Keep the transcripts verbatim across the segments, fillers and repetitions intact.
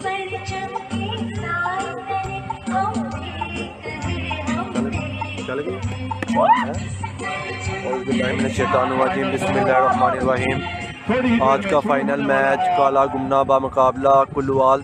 चल गई। बिस्मिल्लाहिर्रहमानिर्रहीम। आज का फाइनल मैच काला गुमना बा मुकाबला कुल्लूवाल,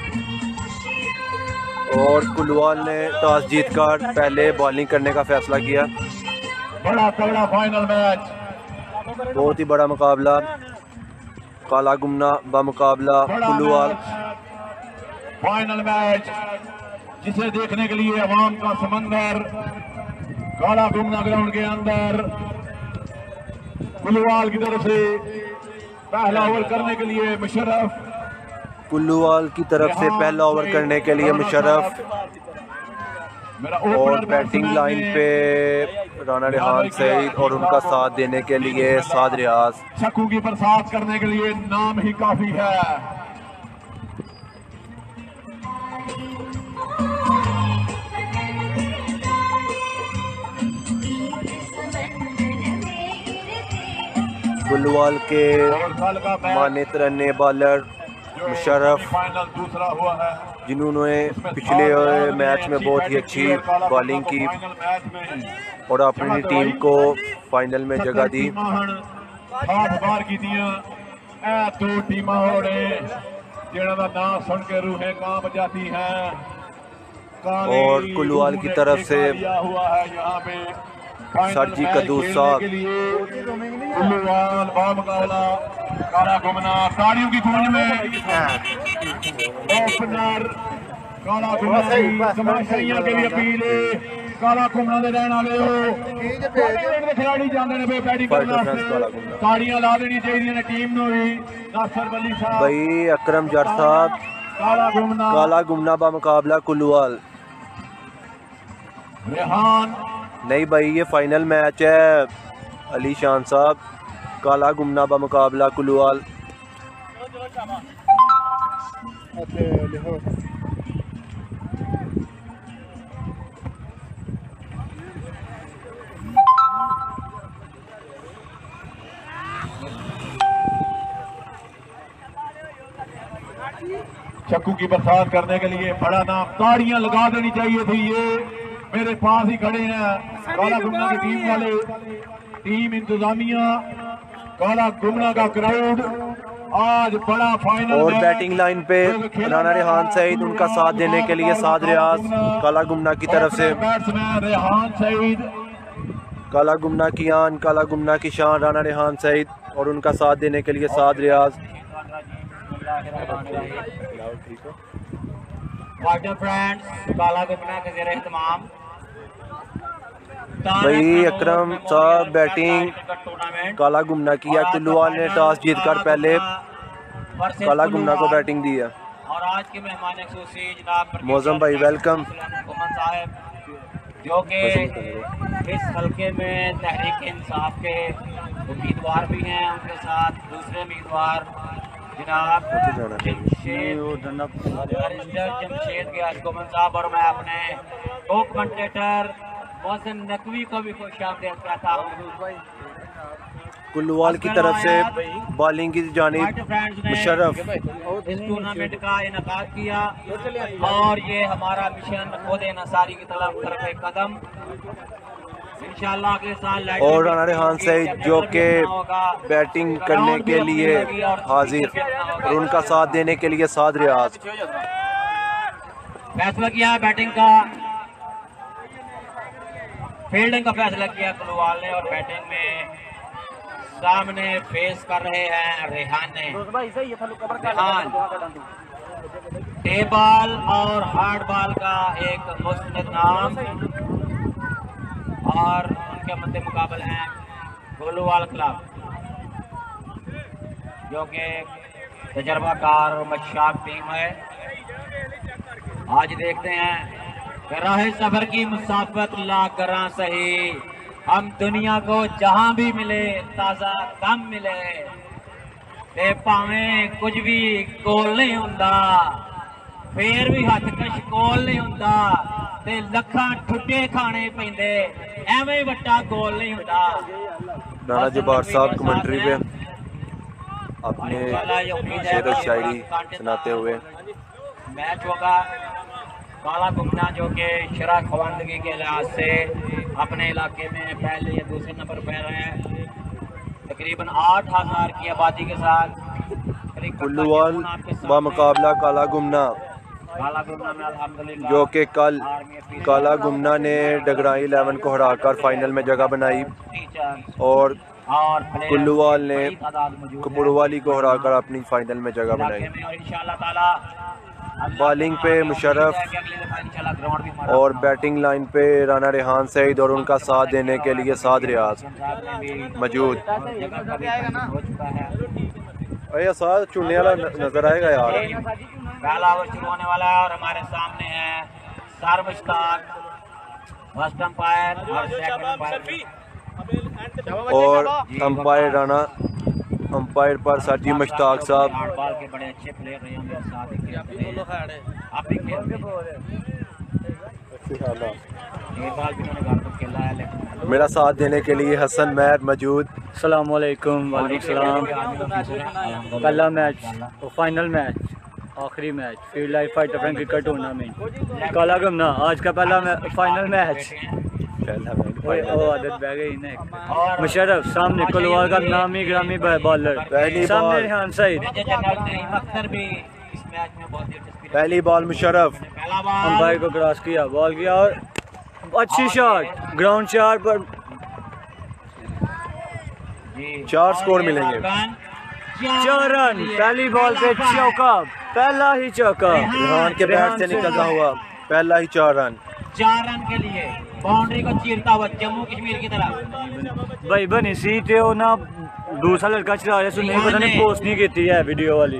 और कुल्लूवाल ने टॉस जीतकर पहले बॉलिंग करने का फैसला किया। बड़ा तगड़ा फाइनल मैच, बहुत ही बड़ा मुकाबला काला गुमना बा मुकाबला कुल्लूवाल। फाइनल मैच जिसे देखने के लिए अवाम का समंदर काला गुमना ग्राउंड के अंदर कुल्लूवाल की तरफ से पहला ओवर करने के लिए मुशर्रफ, कुल्लूवाल की तरफ से पहला ओवर करने के लिए मुशर्रफ, और बैटिंग लाइन पे राना रेहान सईद और उनका साथ देने के लिए साद रियाज। शक्कू की बरसात करने के लिए नाम ही काफी है। कुल्लूवाल के माने तरन्ने बॉलर मुशर्रफ, दूसरा हुआ है, जिन्होंने पिछले मैच में बहुत ही अच्छी बॉलिंग की और अपनी टीम को फाइनल में जगह दी। दो टीम जिन्होंने नाम सुन के रूहें कांप जाती हैं। और कुल्लूवाल की तरफ से हुआ है यहाँ पे सरजी कदूस साहब। कुल्लूवाल बामुकाबला काला गुमना, तालियों की गूंज में ओपनर काला गुमना तमाशाइयां के लिए अपील है। काला गुमना दे रहने वाले हो खिलाड़ी जाते हैं बैटिंग करने, ताड़ियां ला देनी चाहिए ने टीम नो भी। नासिर वली साहब, भाई अकरम जट साहब, काला गुमना काला गुमना बा मुकाबला कुल्लूवाल। रेहान नहीं भाई, ये फाइनल मैच है। अली शान साहब, काला गुमना बा मुकाबला कुल्लूवाल। चक्कू की बरसात करने के लिए बड़ा नाम, ताड़ियां लगा देनी चाहिए थी। ये मेरे पास ही खड़े हैं काला गुमना की टीम वाले, टीम इंतजामिया, काला गुमना का क्राउड। आज बड़ा फाइनल और बैटिंग लाइन पे राना रेहान सईद, उनका साथ देने के लिए साद रियाज। काला गुमना की तरफ से बैट्समैन रेहान सईद, काला गुमना की आन, काला गुमना की शान राना रेहान सईद, और उनका साथ देने के लिए साद रियाज। फ्रेंड्स, काला गुमना के ज़ेरे एहतमाम भाई अकरम साहब बैटिंग काला गुमना की है। कुल्लूवाल ने टॉस जीतकर पहले काला गुमना को बैटिंग दी है। और आज के मेहमान खुसूसी जनाब मौजम भाई वेलकम, साहब, जो कि इस हल्के में तहरीक इंसाफ के उम्मीदवार भी हैं। उनके साथ दूसरे उम्मीदवार जनाब जमशेद के अशकोमन साहब, और मैं अपने को कमेंटेटर मोहसिन नकवी को भी खुश आमदीद कहता हूँ। कुल्लूवाल की तरफ से बॉलिंग की जानिब मुशर्रफ। इस टूर्नामेंट का इनकाद किया और ये हमारा मिशन खुद नसारी की तरफ तरफ़े कदम इंशाअल्लाह अगले साल। और राना रेहान सईद जो के बैटिंग करने के लिए हाजिर, और उनका साथ देने के लिए साद रियाज। फैसला किया बैटिंग का, फील्डिंग का फैसला किया कुल्लूवाल ने, और बैटिंग में सामने फेस कर रहे हैं रेहान ने। रेहान टे बॉल और हार्ड बॉल का एक मुस्तनद नाम, और उनके मद्दे मुकाबले हैं कुल्लूवाल क्लब, जो कि तजर्बाकार और मशाक टीम है। आज देखते हैं राहे सफर की मुसाफत ला करा सही, हम दुनिया को जहां भी मिले ताजा दम मिले, ते भावें कुछ भी कोल नहीं हुंदा, फिर भी हथ कश कोल नहीं हुंदा, ते लखां ठुड्डे खाने पैंदे, एवें वट्टा गोल नहीं हुंदा। राना जब्बार साहब कमेंट्री पे अपने शेर और शायरी सुनाते हुए मैच होगा। काला गुमना जो कि शरह खवानदगी के लिहाज से अपने इलाके में पहले या दूसरे नंबर पर है, तकरीबन आठ हजार की आबादी के साथ। कुल्लूवाल बामुकाबला काला गुमना, काला गुमना में अल्हम्दुलिल्लाह जो कि कल काला गुमना ने डगराई इलेवन को हराकर फाइनल में जगह बनाई और और कुल्लूवाल ने कपूरवाली को हराकर अपनी फाइनल में जगह बनाई। बॉलिंग पे मुशर्रफ और बैटिंग लाइन पे राना रेहान सईद और उनका साथ देने के लिए साद रियाज मौजूद। अरे साथ चुनने वाला नजर आएगा यार। पहला ओवर शुरू होने वाला है और हमारे सामने है सार मुश्ताक, फर्स्ट अंपायर और सेकंड अंपायर और अंपायर राना, अंपायर पर साथी मुश्ताक साहब। बॉल के बड़े अच्छे प्लेयर रहे होंगे, साथ ही खेलते हैं। आप भी खेलते हैं। ये बॉल भी उन्होंने घर पर खेला है, लेकिन मेरा साथ देने के लिए हसन महर मौजूद। अस्सलाम वालेकुम। वालेकुम सलाम। पहला मैच और फाइनल मैच, आखिरी match field life fighter friend cricket tournament Kala Gumna, आज का पहला फाइनल मैच। वो आदत बह गई ना। मुशर्रफ सामने कुल्लूवाल का नामी ग्रामी बॉलर, सामने रेहान सईद। पहली बॉल मुशर्रफ, अंपायर को क्रॉस किया, बॉल किया और अच्छी शॉट ग्राउंड चार पर। चार स्कोर मिलेंगे। चार रन पहली बॉल पे चौका, पहला ही चौका रेहान के बैट से निकलता हुआ पहला ही चार रन। चार रन के लिए बाउंड्री को चीरता हुआ जम्मू कश्मीर की तरफ। भाई बनी सी थे वो ना दूसरा लड़का चला रहा सुनने पता नहीं पोस्ट नहीं की है वीडियो वाली।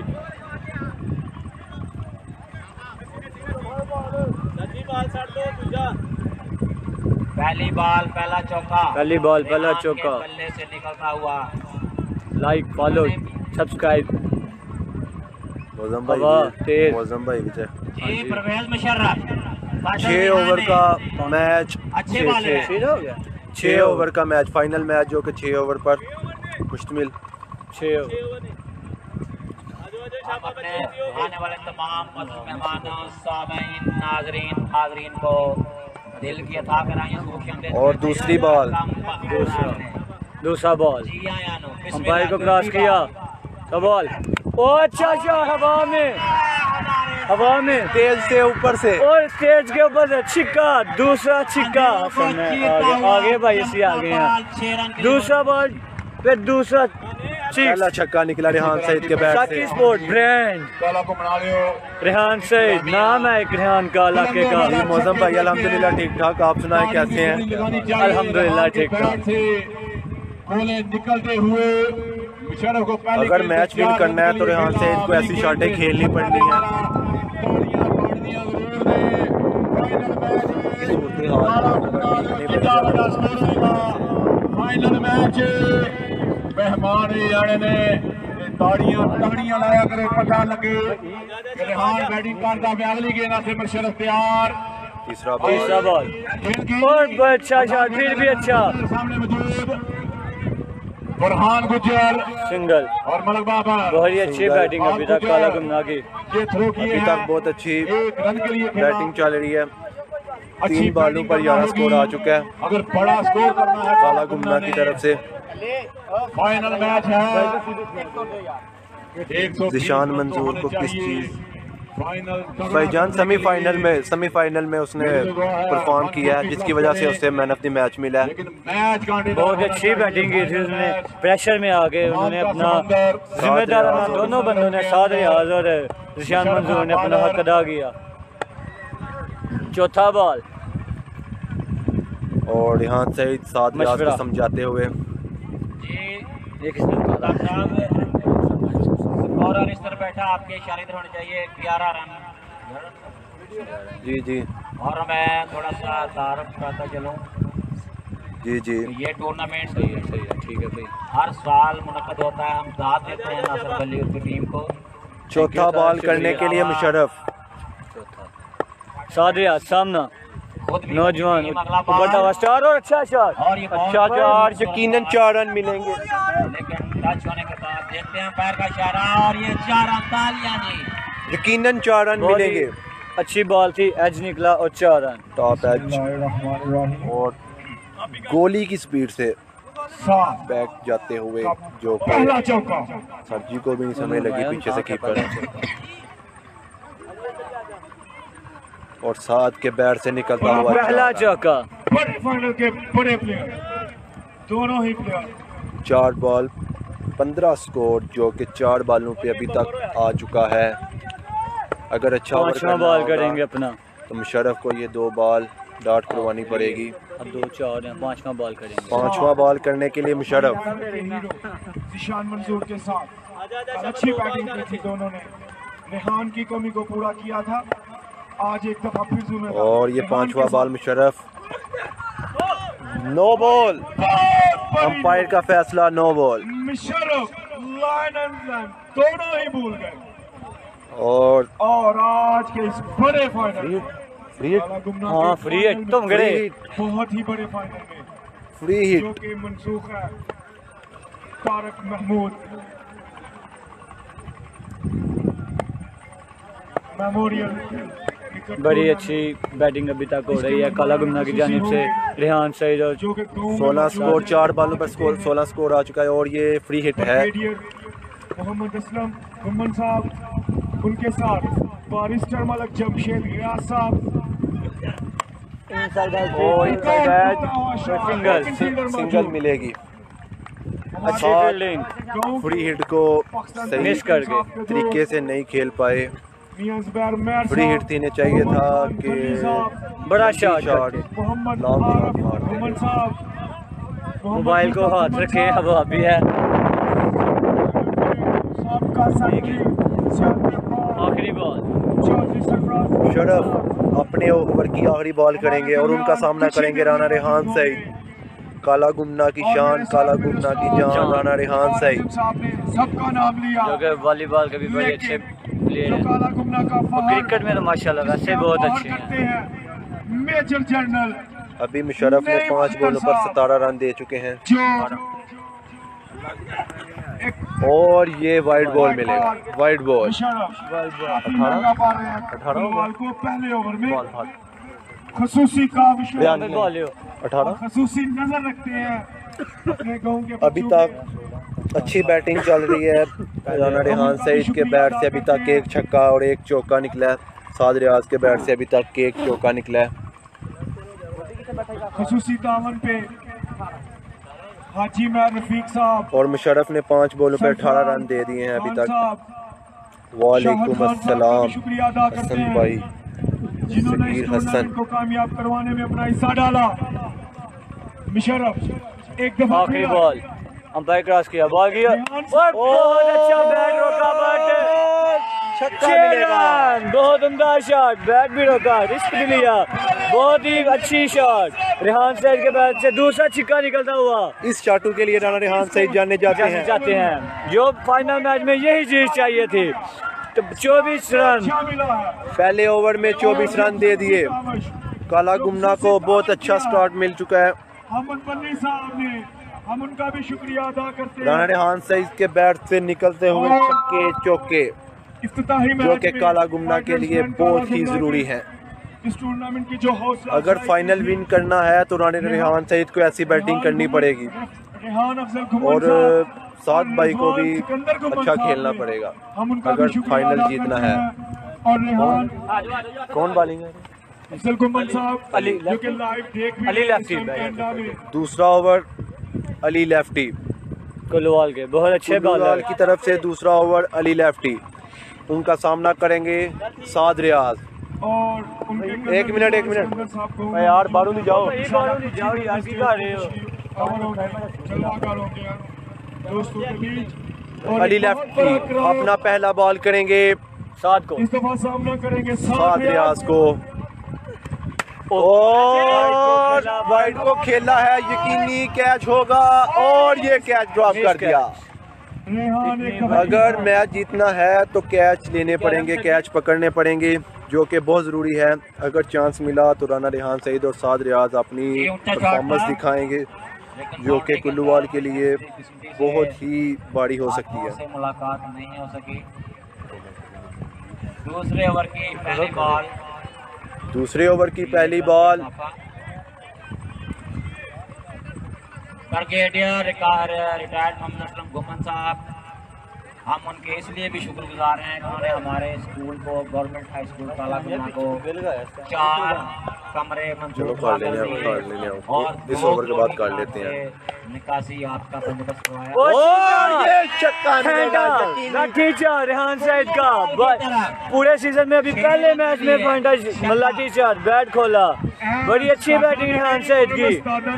पहली बॉल पहला चौका, पहली बॉल पहला चौका। बल्ले से निकलता हुआ। Like follow subscribe. मौजम भाई भाई मौजम भाई विजय जी परवेज मुशर्रफ। छह ओवर का मैच, अच्छे बॉल है। छह ओवर का मैच, फाइनल मैच जो कि छह ओवर पर मुश्तमिल। छह ओवर। हम अपने आने वाले तमाम मेहमानों, सामीन, नाजरीन हाजरीन को दिल की अता कराएं। और दूसरी बॉल, दूसरा दूसरा बॉल अंपायर को क्रॉस किया, तो बॉल ओ अच्छा अच्छा हवा में, हवा में तेज से ऊपर से और तेज के ऊपर से छिक्का, दूसरा छिक्का। आगे आगे भाई इसी आगे हैं। दूसरा बॉल फिर दूसरा पहला छक्का निकला रेहान सईद के बैट से। स्पोर्ट ब्रांड काला को बना लियो। रेहान सईद नाम है एक रेहान का इलाके का। जी मौसम भाई अल्हम्दुलिल्लाह ठीक ठाक, आप सुनाएं कैसे हैं? अल्हम्दुलिल्लाह ठीक ठाक। कोले निकलते हुए मुशर्रफ को पहले अगर मैच विन करना है तो रेहान सईद को ऐसी शॉटें खेलनी पड़नी है। फाइनल मैच मेहमान जाने ने ताड़ियां ताड़ियां लाया करो, पता लगे रेहान बैटिंग करता है। अगली गेंद से मुशर्रफ तैयार। तीसरा तीसरा बॉल और अच्छा शॉट, फिर भी अच्छा। सामने मौजूद बुरहान गुज्जर सिंगल और मलक बाबा। बहुत ही अच्छी बैटिंग अभी तक काला गुमना की। ये थ्रो किए अभी तक बहुत अच्छी एक रन के लिए बैटिंग चल रही है। तीन बॉलों पर ग्यारह स्कोर आ चुका है अगर बड़ा स्कोर करना है काला गुमना की तरफ से। फाइनल मैच है। जिशान मंजूर को किस चीज फाइनल भाईजान सेमीफाइनल में सेमीफाइनल में उसने परफॉर्म किया है, जिसकी वजह से उसे मैन ऑफ द मैच मिला है। बहुत अच्छी बैटिंग की थी उसने, प्रेशर में आके उन्होंने अपना जिम्मेदार दोनों बंदों ने साद रियाज और जिशान मंजूर ने अपना हक अदा किया। चौथा बॉल और रेहान सईद साद रियाज को समझाते हुए और इस तरह बैठा आपके इशारे इधर होने चाहिए। ग्यारह रन जी जी और मैं थोड़ा सा तारुफ करता चलूँ। जी जी ये टूर्नामेंट सही है सही है ठीक है भाई, हर साल मुनक्कद होता है। हम दाद देते हैं नासिर अली की टीम को। चौथा बॉल करने के लिए मुशर्रफ। साद रियाज सामना नौजवान बड़ा स्टार और अच्छा शॉट, अच्छा चार यकीनन चार रन मिलेंगे। लेकिन टच होने के बाद देखते हैं पैर का इशारा और ये चार तालियां जी यकीनन चार रन बहुत ही मिलेंगे। अच्छी बॉल थी, एज निकला और चार रन। टॉप एज और गोली की स्पीड से सात बैक जाते हुए जो कि पहला चौका सरजी को भी नहीं समझ लगी पीछे से कीपर और सात के बैट से निकलता हुआ पहला चौका। बड़े फाइनल के बड़े प्लेयर, दोनों ही प्लेयर। चार बॉल पंद्रह स्कोर जो कि चार बॉलों पे अभी तक आ चुका है। अगर अच्छा ओवर पांचवा करना बॉल होगा करेंगे अपना। तो मुशर्रफ को ये दो बॉल डॉट करवानी पड़ेगी। अब दो चार हैं, पांचवा बॉल करेंगे। पांचवा बॉल करने के लिए मुशर्रफ जिशान मंसूर के साथ अच्छी बैटिंग की थी दोनों ने। रेहान की कमी को पूरा किया था। आज एक दफा फिर जुम्मे और ये पांचवा ball Musharraf no ball. Umpire का फैसला no ball. Musharraf line and line दोनों ही भूल गए। और और आज के इस बड़े फाइनल फ्री हिट हाँ फ्री हिट तुम गए। बहुत ही बड़े फाइनल में फ्री जो हिट कि मनसूख है तारक महमूद मेमोरियल। बड़ी अच्छी बैटिंग अभी तक हो रही है काला गुमना की जानिब से। रेहान सईद और जो कि सोलह स्कोर चार बॉलों पर स्कोर सोलह स्कोर आ चुका है और ये फ्री हिट है। मोहम्मद असलम गुम्मन साहब, उनके साथ बारिस्टर मलक जमशेद रियाज साहब और इनसाइड एज सिंगल सिंगल मिलेगी। अच्छी फील्डिंग। फ्री हिट को सही मिस कर गए। तरीके से नहीं खेल पाए। मियां ज़ुबैर मैर फ्री हिट देने चाहिए था कि बड़ा शॉट शॉट मोहम्मद लॉन्ग आरफ शॉट मार गुम्मन देंगे। साहब मोबाइल को हाथ रखे, अब अभी है सबका साथी आखिरी बॉल। चौधरी सरफराज मुशर्रफ अपने ओवर की आखिरी बॉल करेंगे और उनका सामना करेंगे राना रेहान सईद। काला गुमना की शान, काला गुमना की जान राना रेहान सईद। साहब ने सबका नाम लिया। जो कि वॉलीबॉल के भी बड़े अच्छे प्लेयर जो हैं काला गुमना का और फहर क्रिकेट में तो माशाल्लाह वैसे बहुत अच्छे करते हैं। हैं। मेजर जनरल अभी मुशर्रफ ने पांच बॉलों पर सतारह रन दे चुके हैं जो एक और ये वाइड बॉल मिलेगा। वाइड बॉल मुशर्रफ अपनी लगा पा रहे हैं अठारह हो बॉल को पहले ओवर में बॉल हाथ खसूसी का विश्व बयान बॉल हो अठारह। खसूसी नजर रखते हैं अपने गांव के अभी तक अच्छी बैटिंग चल रही है राना रेहान सईद के बैट से। अभी तक एक छक्का और एक चौका निकला है। साद रियाज के बैट से अभी तक एक चौका निकला है। खसूसी दामन पे हाजी मैर रफीक साहब और मुशर्रफ ने पांच बॉलों पर अठारह रन दे दिए हैं अभी तक। वालेकुम अस्सलाम शुक्रिया अदा करते हसन हैं भाई, जिन्होंने इस शकीर हसन। टूर्नामेंट को कामयाब करवाने में अपना हिस्सा डाला। मुशर्रफ एक दफा आखिरी फिर बॉल अंपायर क्रॉस किया, बॉल गया और बहुत अच्छा बैट रोका बट छक्का मिलेगा। रन। बहुत उम्दा शॉट, बैट भी रोका, रिस्क भी लिया, बहुत ही अच्छी शॉट। रेहान सईद के बैट से दूसरा छिक्का निकलता हुआ इस चाटू के लिए राना रेहान सईद जाने जाते जाने हैं। चाहते हैं जो फाइनल मैच में यही चीज चाहिए थी। तो चौबीस रन अच्छा मिला है। पहले ओवर में चौबीस रन दे दिए। काला गुमना को बहुत अच्छा स्टार्ट मिल चुका है। हमद बन्नी साहब ने, हम उनका भी शुक्रिया अदा करते राना हैं। रेहान सईद के बैट से निकलते हुए छक्के चौके इफ्तिताही जो मैच कि में काला गुमना के लिए बैट्समैन बहुत ही काला जरूरी गुमना है। की इस टूर्नामेंट की जो हौसला अगर अफजाई फाइनल की विन करना है तो राना रेहान सईद को ऐसी बैटिंग करनी पड़ेगी रेहान अफजल गुमन और साहब सात भाई को भी रिजवान सिकंदर गुमन अच्छा साहब खेलना ने, पड़ेगा हम उनका अगर भी शुक्रिया फाइनल अदा जीतना करते है। हैं। और रेहान कौन बॉलिंग है? अफजल गुमन साहब अली जो कि लाइव देख भी अली रहे हैं लेफ्टी इस टाइम कनाडा में। दूसरा ओवर अली लेफ्टी कुलवाल के बहुत अच्छे कुल्लूवाल बॉलर। की तरफ से दूसरा ओवर अली लेफ्टी। उनका सामना करेंगे साद रियाज। और उनके एक मिनट, एक मिनट। सिकंदर साहब को यार बारू नहीं जाओ। जाओ यार की कर रहे हो। कवर हो गए, जलवागर हो गया दोस्तों के बीच। और अली एक बहुत लेफ्टी बड़ा crowd अपना पहला बॉल करेंगे सात को इस दफा सामना करेंगे साद रियाज को और वाइड को खेला है, यकीनी कैच होगा और ये कैच ड्रॉप कर दिया। रेहान एक दफा अगर मैच जीतना है तो कैच लेने पड़ेंगे, कैच पकड़ने पड़ेंगे जो कि बहुत ज़रूरी है। अगर चांस मिला तो राना रेहान सईद और साद रियाज अपनी परफॉर्मेंस दिखाएंगे जो कि कुल्लूवाल के लिए बहुत ही बड़ी हो सकती है। से मुलाकात नहीं हो सकी। दूसरे ओवर की पहली बॉल। दूसरे ओवर की पहली ball. Brigadier retired Mohammad Aslam Gumman साहब, हम उनके इसलिए भी शुक्रगुजार हैं कि उन्होंने हमारे स्कूल को, गवर्नमेंट हाई स्कूल कालागुना को चार कमरे मंजूर कर लेने हैं, कर लेने हैं। और इस ओवर के बाद कर लेते हैं। निकासी आपका बंदोबस्त करवाया। और ये छक्का निकला, लाठी चार रेहान सईद का ब- पूरे सीजन में अभी पहले मैच में फंडा लाठी चार बैट खोला। बड़ी अच्छी बैटिंग रेहान सईद की।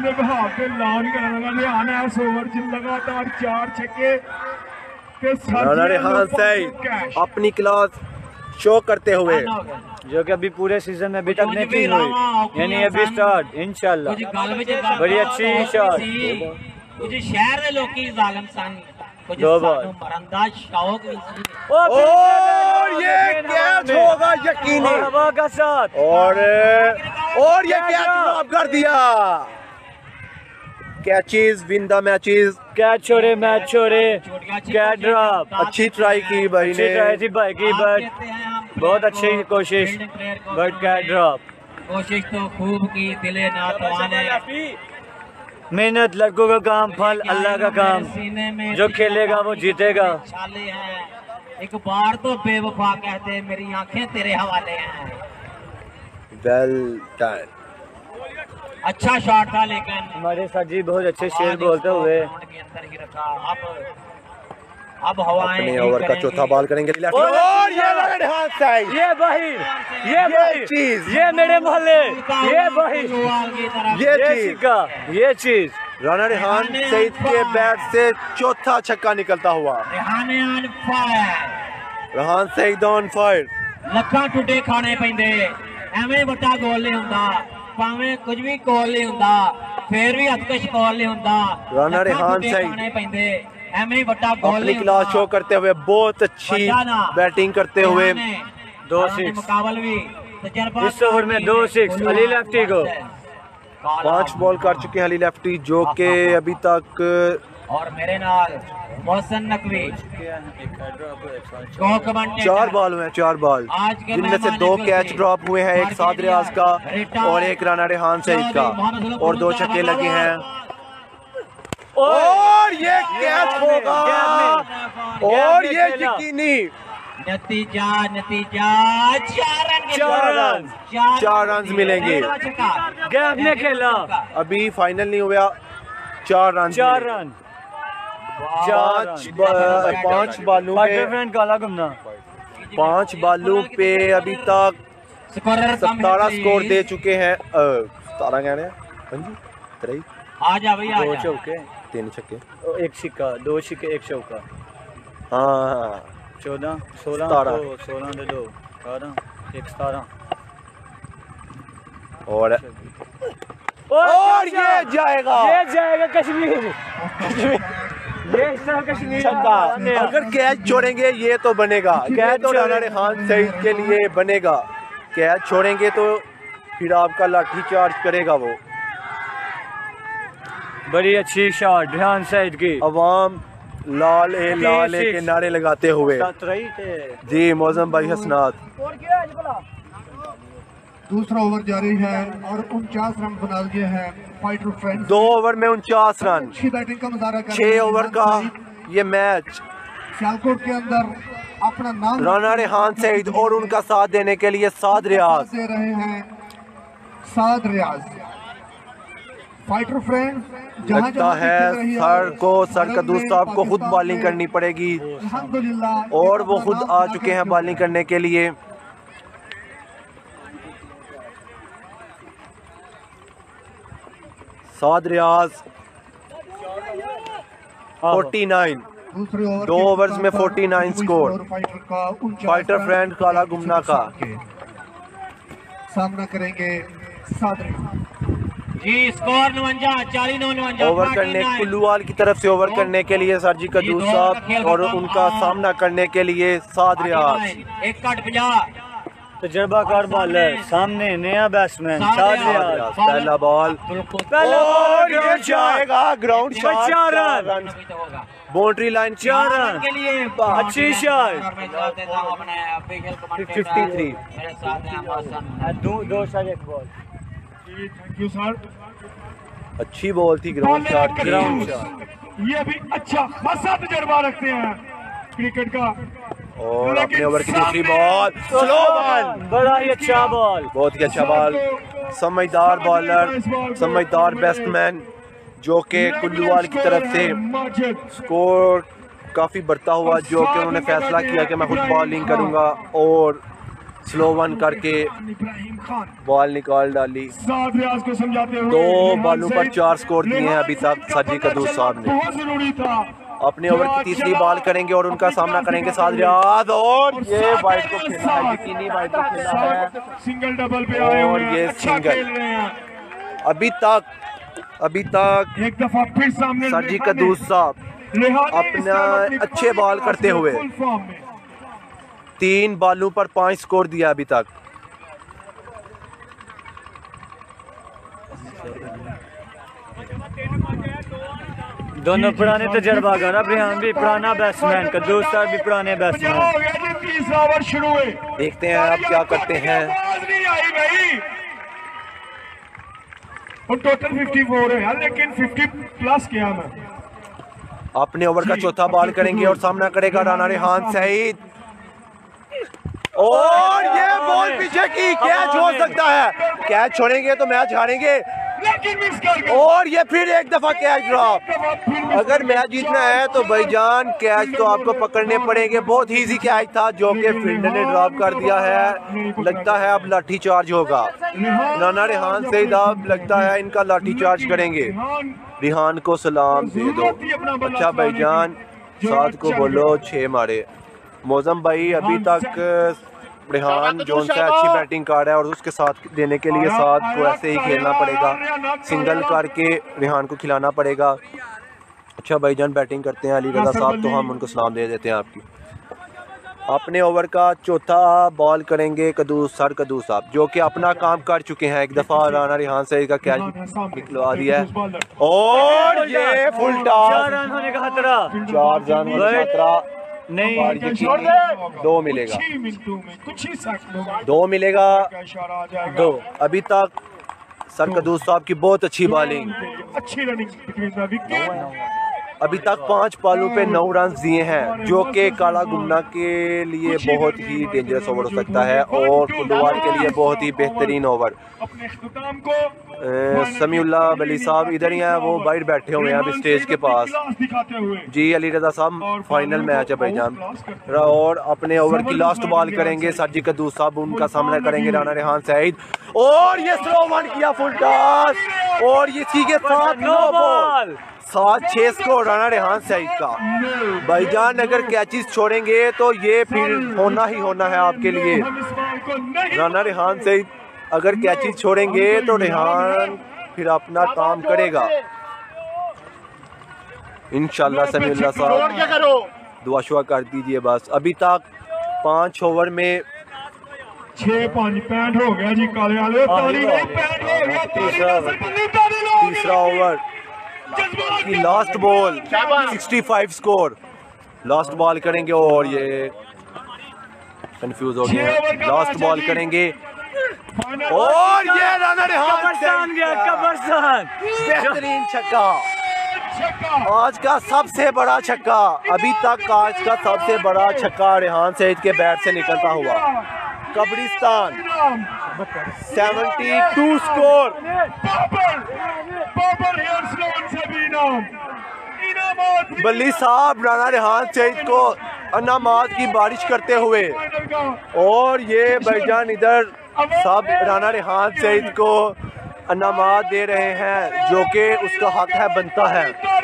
लगातार चार छक्के राना रेहान सईद अपनी क्लास शो करते हुए, जो कि अभी पूरे सीजन में अभी तक नहीं हुई, यानी अभी स्टार्ट इंशाल्लाह। बड़ी अच्छी शॉट। कुछ शहर के लोग जालिम सन, कुछ दो बॉल। सानू मरंदाज शौक भी सी। और ये कैच होगा यकीनी, हवा का साथ। और और ये कैच ड्रॉप कर दिया। Catches win the matches. Catch छोड़े, मैच छोड़े, कैच ड्रॉप। अच्छी ट्राई की भाई अच्छी ने। ट्राई थी भाई की, बट बहुत अच्छी कोशिश, बट कैच ड्रॉप। कोशिश तो खूब की, दिले नातवान है। मेहनत लड़कों का काम, फल अल्लाह का काम। जो खेलेगा वो जीतेगा। छाले हैं, एक बार तो बेवफा कहते मेरी आंखें तेरे हवाले हैं। Well done. अच्छा शॉट था, लेकिन हमारे साजी बहुत अच्छे शेर बोलते हुए के अंदर ही रखा। अब अब हवाएं अपने ओवर का चौथा बॉल करेंगे। और और ये राना रेहान सईद, ये बाहिर, ये बाहिर चीज, ये मेरे मोहल्ले, ये बाहिर, ये ये चीज। सिक्का, ये चीज। राना रेहान सईद के बैट से चौथा छक्का निकलता हुआ। Rehan on fire. Rehan Saeed on fire. ਲੱਖਾਂ ਟੁੱਟੇ ਖਾਣੇ ਪੈਂਦੇ, ਐਵੇਂ ਵੱਡਾ ਗੋਲ ਨਹੀਂ ਹੁੰਦਾ, ਭਾਵੇਂ ਕੁਝ ਵੀ ਗੋਲ ਨਹੀਂ ਹੁੰਦਾ, ਫੇਰ ਵੀ ਹੱਥਕਸ਼ ਗੋਲ ਨਹੀਂ ਹੁੰਦਾ। ਰਾਣਾ ਰੇਹਾਨ ਸਈਦ ਖਾਣੇ ਪੈਂਦੇ, ਐਵੇਂ ਹੀ ਵੱਡਾ ਗੋਲ अपनी नहीं क्लास ਹੁੰਦਾ। शो करते हुए, बहुत अच्छी बैटिंग करते हुए। दो रेहान ने सिक्स। मुकाबल भी तजर्बा इस ओवर में दो सिक्स अली लेफ्टी को। पांच बॉल कर चुके हैं अली लेफ्टी, जो कि अभी तक और मेरे नाल मोहसन नकवी चार बॉल हुए हैं, चार बॉल, जिनमें से दो कैच ड्रॉप हुए हैं, एक साद रियाज का और एक राना रेहान सईद का, और दो छक्के लगे हैं। और ये कैच होगा, और ये यकीनी। नतीजा नतीजा चार रन, चार रन, चार रन मिलेंगे। गैप ने खेला, अभी फाइनल नहीं हुआ, चार रन, चार रन, पांच पांच बालों पे, काला घुमना, पांच बालों पे अभी तक सतारह स्कोर दे चुके हैं। सतारह कहने हाँ जी, त्रई आ जा भैया, दो चौके, तीन छक्के, एक सिक्का, दो सिक्के, एक चौका। हाँ, चौदह, सोलह, दो, सोलह दे दो, अठारह, एक सतारह। और और ये जाएगा, ये जाएगा कश्मीर, ये हिस्सा कश्मीर। छक्का। अगर कैच छोड़ेंगे ये तो बनेगा, कैच तो राना रेहान सईद के लिए बनेगा। कैच छोड़ेंगे तो फिर आपका लाठी चार्ज करेगा वो। बड़ी अच्छी शॉट रेहान सईद की। अवाम लाल ए लाल ए के नारे लगाते हुए जी मौजम भाई हसनात। दूसरा ओवर जारी है और उनचास रन बना लिए हैं फाइटर फ्रेंड्स। दो ओवर में उनचास रन, अच्छी बैटिंग का मुजाहरा कर छह ओवर का ये मैच। सियालकोट के अंदर अपना नाम राना रेहान सईद और उनका साथ देने के लिए साद रियाज दे रहे हैं, साद रियाज। फाइटर फ्रेंड्स लगता है सर को सर कदूस साहब को खुद बॉलिंग करनी पड़ेगी, अल्हम्दुलिल्लाह, और वो खुद आ चुके हैं बॉलिंग करने के लिए। साद रियाज उनचास, दो ओवर्स में उनचास स्कोर। फाइटर फ्रेंड काला गुमना का सामना करेंगे साद जी। स्कोर नवंजा, चालीस नवंजा। ओवर करने कुल्लूवाल की तरफ से ओवर करने के लिए सरजी कदूस साहब, और उनका सामना करने के लिए साद रियाज। एक कट पचास, तजर्बाकार बॉलर, सामने नया बैट्समैन साद रियाज। पहला बॉल, पहला और ये जाएगा ग्राउंड शॉट, चार चार रन। रन। बाउंड्री लाइन चार रन के लिए अच्छी शॉट फिफ्टी थ्री। मेरे साथ हैं मोहसन। दो दो शॉट एक बॉल। Thank you sir. अच्छी बॉल थी, ग्राउंड शॉट थी। ग्राउंड ये भी अच्छा खासा तजर्बा रखते हैं क्रिकेट का। और अपने ओवर की दूसरी बॉल स्लो बॉल, बड़ा ही अच्छा बॉल, बहुत ही अच्छा बॉल। समझदार बॉलर, समझदार बैट्समैन जो कि कुल्लूवाल की तरफ से स्कोर काफ़ी बढ़ता हुआ, जो कि उन्होंने फैसला किया कि मैं खुद बॉलिंग करूंगा और स्लो वन करके बॉल निकाल डाली। को समझाते हुए दो बॉलों पर चार स्कोर दिए हैं अभी तक साजिद कदूस साहब ने। बहुत जरूरी था। अपने ओवर की तीसरी बॉल करेंगे और उनका सामना करेंगे साद रियाज, और ये वाइड को खेला है, यकीनी वाइड को खेला है, सिंगल डबल पे आए और हुए ये हैं, अच्छा सिंगल। खेल रहे हैं। अभी तक अभी तक एक दफा फिर सामने साजिद कदूस साहब अपना अच्छे बॉल करते हुए तीन बॉलों पर पांच स्कोर दिया अभी तक। दोनों पुराने तजर्बाकार। अब रेहान भी पुराना बैट्समैन, कदूस साहब भी पुराने बैट्समैन। तीसरा ओवर शुरू हुए, देखते हैं अब क्या करते हैं। आवाज नहीं आई भाई। और टोटल चौवन है यार, लेकिन पचास प्लस किया मैं। अपने ओवर का चौथा बॉल करेंगे और सामना करेगा राना रेहान सईद, और ये बॉल पीछे की कैच हो सकता है। कैच छोड़ेंगे तो मैच हारेंगे, लेकिन मिस कर गए। और ये फिर एक दफा कैच ड्रॉप। अगर मैच जीतना है तो भाईजान कैच तो आपको पकड़ने पड़ेंगे। बहुत ही इजी कैच था जो कि फील्डर ने ड्रॉप कर दिया है। लगता है अब लाठी चार्ज होगा। राना रेहान सईद अब लगता है इनका लाठी चार्ज करेंगे। रेहान को सलाम दे दो। अच्छा भाईजान, साथ को बोलो छह मारे। मौजम भाई अभी तक रेहान जोन से अच्छी बैटिंग कर रहा है और उसके साथ देने के लिए साथ को ऐसे ही खेलना पड़ेगा, सिंगल करके रेहान को खिलाना पड़ेगा। अच्छा भाईजान बैटिंग करते हैं अली रजा साहब, तो हम उनको सलाम दे देते हैं आपकी। अपने ओवर का चौथा बॉल करेंगे कदूस सर कदूस साहब, जो कि अपना काम कर चुके हैं। एक दफा राना रेहान से का कैच निकलवा दिया है, और ये फुल टॉस। चार रन होने का खतरा, चार रन होने का खतरा नहीं, दो मिलेगा, कुछ ही सेकंडों में दो मिलेगा इशारा आ जाएगा। दो। अभी तक सर कदूस साहब की बहुत अच्छी बॉलिंग, अच्छी रनिंग बिटवीन द विकेट। अभी तक पांच पालों पे नौ रन दिए हैं, जो कि काला गुमना के लिए बहुत ही डेंजरस ओवर हो सकता है और फुटबॉल के लिए बहुत ही बेहतरीन ओवर। अपने इख्तिताम को समीउल्लाह वली साहब इधर ही हैं, वो बाहर बैठे हुए हैं अभी स्टेज के पास। दिखाते हुए जी अली रजा साहब, फाइनल मैच है भाईजान, और अपने ओवर की लास्ट बॉल करेंगे साजिद कदूस साहब, उनका सामना करेंगे राना रेहान सईद, और ये स्लो वन किया फुल टॉस, और ये इसी के साथ नो बॉल। सात छह स्कोर राना रेहान सईद का। भाईजान अगर कैचेस छोड़ेंगे तो ये फिर होना ही होना है आपके लिए। राना रेहान सईद अगर कैचेस छोड़ेंगे तो रेहान फिर अपना काम करेगा इंशाल्लाह। समीउल्लाह साहब दुआ शुआ कर दीजिए बस। अभी तक पाँच ओवर में छह पाँच पैंट हो गया जी काले वाले, ताली नहीं पैंट हो गया। तीसरा ओवर की लास्ट बॉल पैंसठ स्कोर, लास्ट बॉल करेंगे और ये कंफ्यूज हो गए हैं। लास्ट बॉल करेंगे और ये राना रेहान गया कबरस्तान। बेहतरीन छक्का, आज का सबसे बड़ा छक्का, अभी तक आज का सबसे बड़ा छक्का रेहान सईद के बैट से निकलता हुआ। कब्रिस्तान बहत्तर स्कोर। बल्ली साहब राना रेहान सईद को अनामात की बारिश करते हुए, और ये भाईजान इधर सब राना रेहान सईद को अनामात दे रहे हैं जो कि उसका हक है, बनता है।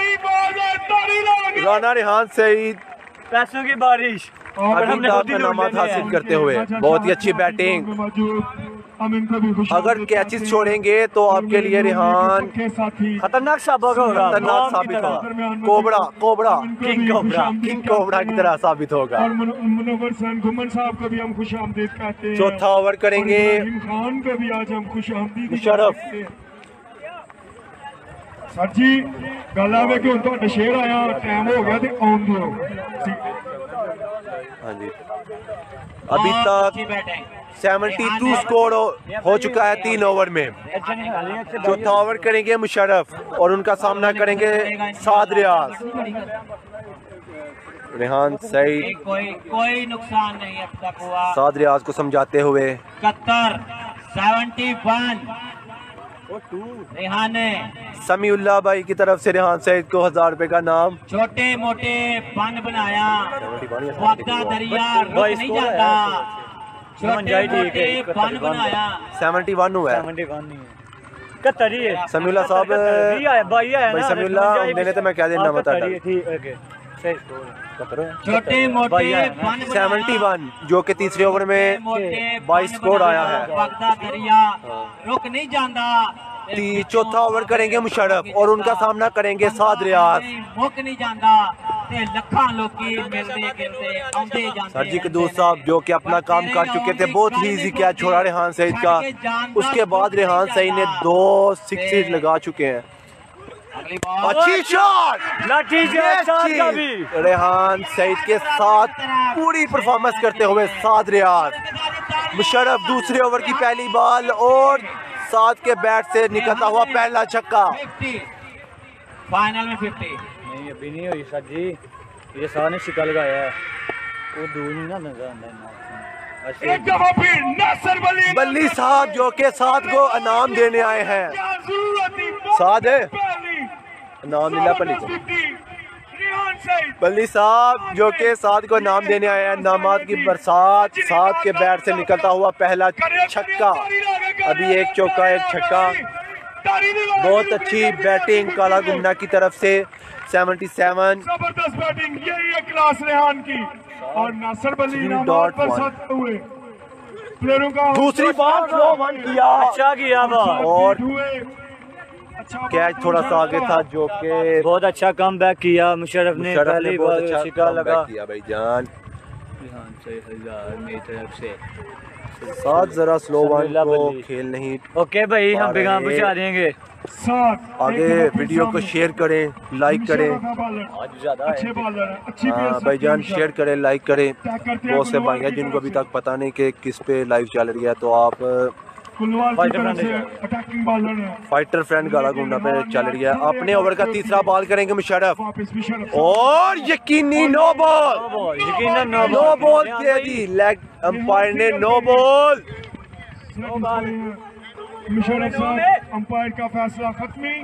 राना रेहान सईद पैसों की बारिश अभी तक अनामात हासिल करते हुए, बहुत ही अच्छी बैटिंग। अगर कैचेस छोड़ेंगे तो आपके लिए रेहान खतरनाक साबित होगा, खतरनाक साबित होगा, cobra cobra king cobra king cobra की तरह साबित होगा। और मुनव्वर हुसैन घुमन साहब को भी हम खुश आमदीद कहते हैं। चौथा ओवर करेंगे इब्राहिम खान को भी आज हम खुश आमदीद मुशर्रफ। सर जी गल आवे कि हुण तुहाडा शेर आया टाइम हो गया ते आउण दिओ। हाँ जी अभी तक बहत्तर स्कोर हो, हो चुका है तीन ओवर में। चौथा ओवर करेंगे मुशर्रफ और उनका सामना करेंगे साद रियाज। रेहान सईद कोई कोई नुकसान नहीं अब तक हुआ। साद रियाज को समझाते हुए इकहत्तर सेवेंटी वन रेहान समीउल्लाह भाई की तरफ से रेहान सईद को हजार रुपए का नाम। छोटे मोटे बन बनाया वादा दरिया रुक नहीं जाता। छोटे मोटे बन बनाया सेवेंटी वन हुआ है समीउल्लाह साहब भाई समीउल्लाह मैंने तो मैं क्या देना बता छोटे मोटे बन सेवेंटी वन जो कि तीसरे ओवर में बाईस स्कोर आया है। वादा दरिया रुक नहीं जाता। चौथा ओवर करेंगे मुशर्रफ और उनका सामना करेंगे साद रियाज। मुक नहीं जाता ते लखां लोकी मिलदे गिरदे आउंदे जांदे। सर जी कदूस साहब जो कि अपना काम कर चुके थे, बहुत ही इजी कैच छोड़ा रेहान सईद का। उसके बाद रेहान सईद ने दो सिक्स लगा चुके हैं। अच्छी शॉट लाठी का भी रेहान सईद के साथ पूरी परफॉर्मेंस करते हुए साद रियाज। मुशर्रफ दूसरे ओवर की पहली बॉल और साद के बैट से निकलता हुआ पहला छक्का। फाइनल में फिफ्टी नहीं अभी नहीं हुई सर जी, ये साद ने शिका लगाया है वो दूर नहीं ना नजर आता। एक दफा फिर नासिर बल्ली बल्ली साहब जो के साद को इनाम देने आए हैं। साद है इनाम मिला बल्ली को। बल्ली साहब जो के साद को इनाम देने आए हैं। नामात की बरसात, साद के बैट से निकलता हुआ पहला छक्का। अभी एक चौका एक छक्का। बहुत अच्छी बैटिंग काला गुमना की तरफ से। सतहत्तर जबरदस्त बैटिंग, यही है क्लास रेहान की। और नासिर बल्ली इनामात पर साथ हुए प्लेयरों का दूसरी बॉल स्लो वन किया, अच्छा किया और कैच थोड़ा सा आगे था जो कि बहुत अच्छा कम बैक किया मुशर्रफ ने। मुशर्रफ ने पहली बहुत बॉल अच्छा शिका लगा किया भाई जान। मेरी तरफ से साथ जरा स्लो वन को खेल नहीं। ओके भाई हम बेगाम पहुंचा देंगे। आगे वीडियो को शेयर करें, लाइक करें। आज ज्यादा अच्छे बॉलर हैं, अच्छी हाँ भाई जान शेयर करें, लाइक करें। बहुत से भाई हैं जिनको अभी तक पता नहीं कि किस पे लाइव चल रही है, तो आप अटैकिंग बॉलर है। फाइटर फ्रेंड गाला घूमना पे चल रही है। अपने ओवर का तीसरा बॉल करेंगे मुशर्रफ और यकीनी नो बॉल, यकीनन नो नो बॉल दे दी। लेग अंपायर ने नो बॉल। मुशर्रफ साहब अंपायर का फैसला खत्मी,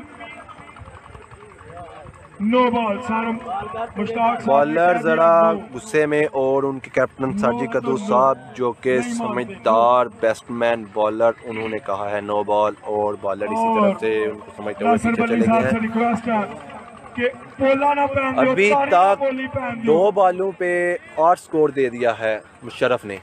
नो बॉल। मुश्ताक बॉलर जरा गुस्से में और उनके कैप्टन साजी कदूस साहब जो कि समझदार बैट्समैन बॉलर, उन्होंने कहा है नो बॉल और बॉलर इसी तरफ से उनको समझते हुए पीछे चले गए हैं। अभी तक दो बॉलों पे आठ स्कोर दे दिया है मुशर्रफ ने।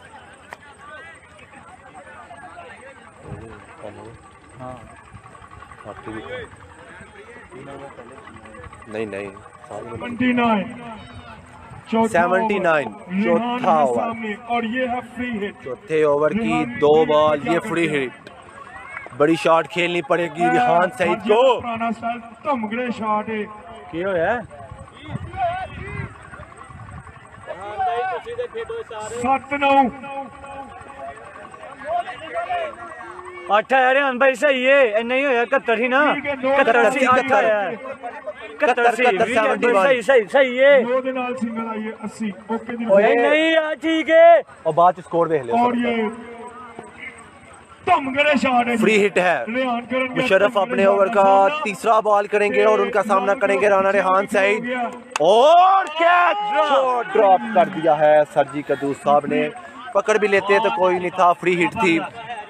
नहीं नहीं सेवेंटी नाइन चौथा ओवर और ये है फ्री हिट। चौथे ओवर की दो बॉल, ये फ्री हिट। बड़ी शॉट खेलनी पड़ेगी रेहान सईद को। धमगड़े शॉट है क्यों है सत्त नौ अठ है भाई सही है नहीं होया इकहत्तर ही ना इकहत्तर सी अठ आया इकहत्तर सी सही सही सही है दो दे नाल सिंगल आई है अस्सी। ओके दी ओए नहीं यार ठीक है। और बाद स्कोर देख ले। और ये धमगड़े शॉट है, फ्री हिट है। मुशर्रफ अपने ओवर का तीसरा बॉल करेंगे और उनका सामना करेंगे राना रेहान सईद और कैच ड्रॉप कर दिया है। सरजी कदूस साहब ने पकड़ भी लेते तो कोई नहीं था, फ्री हिट थी।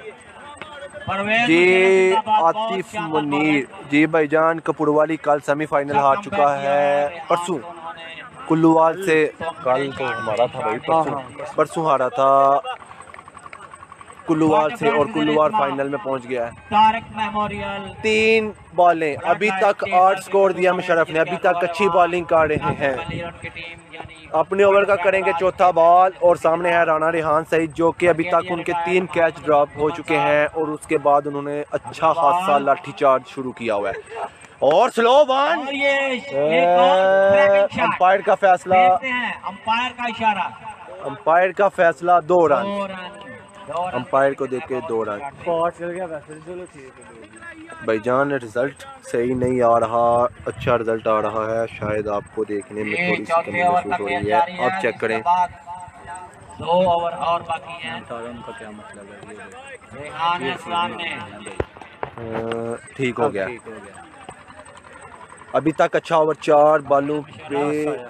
जी आतिफ मुनीर जी भाईजान कपूरवाली कल सेमीफाइनल हार चुका है परसों कुल्लूवाल से। कल तो हमारा था भाई, परसों परसों हारा था कुल्लूवाल से और कुल्लूवाल फाइनल में पहुंच गया है। तारक मेमोरियल तीन बॉलें अभी तक आठ स्कोर दिया मुशर्रफ ने। अभी तक अच्छी बॉलिंग कर रहे हैं। अपने ओवर का करेंगे चौथा बॉल और सामने है राना रेहान सईद जो कि अभी तक उनके तीन कैच ड्रॉप हो चुके हैं और उसके बाद उन्होंने अच्छा खासा लाठीचार्ज शुरू किया हुआ है। और स्लो वन। और ये एक और क्रैकिंग शॉट। अंपायर का फैसला, देखते हैं अंपायर का इशारा। अंपायर का फैसला दो रन। दो रन, दो रन। अंपायर को देख के दो रन। स्पॉट चल गया वैसे, चलो ठीक है। भाईजान रिजल्ट सही नहीं आ रहा, अच्छा रिजल्ट आ रहा है, शायद आपको देखने में ये थोड़ी सी चौथे कमी ओवर महसूस का हो खेल रही जारी है। है। अब चेक करें। इसके बाद दो ओवर और बाकी हैं। अठारह उनका क्या मतलब है? ये देखो। रेहान है सामने। अ, ठीक हो अब गया। ठीक हो गया। अभी तक अच्छा ओवर, चार बालों पे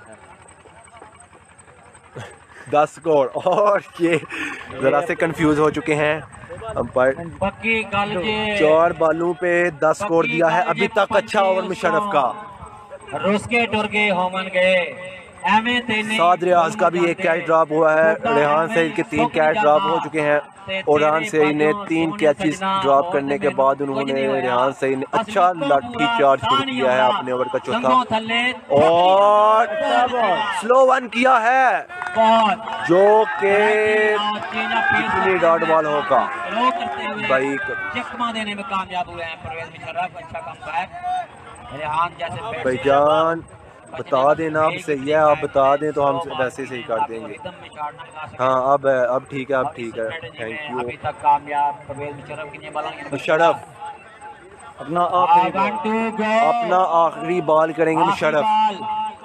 दस स्कोर। और ये जरा से कंफ्यूज हो चुके हैं अंपायर। पक्की गल जे चार बालों पे दस स्कोर दिया है। अभी तक अच्छा ओवर मुशर्रफ का। रुस के टुर गए, होमन गए। एवें तेने साद रियाज का भी एक कैच ड्रॉप हुआ है। रेहान सईद के तीन कैच ड्रॉप हो चुके हैं और रेहान सईद ने तीन कैचेस ड्रॉप करने के बाद उन्होंने रेहान सईद ने अच्छा लाठी चार्ज शुरू किया है अपने ओवर का चौथा और स्लो वन किया है जो कि कितनी डॉट बॉल होगा भाई। चकमा देने में कामयाब हुए हैं परवेज मुशर्रफ। अच्छा कमबैक। रेहान जैसे भाईजान बता देना अब सही है, आप बता दें तो हम वैसे सही कर देंगे। हाँ अब अब ठीक है, अब ठीक है। Thank you. अभी तक कामयाब परवेज मुशर्रफ की बॉलिंग। मुशर्रफ अपना आखिरी अपना आखिरी बॉल करेंगे मुशर्रफ।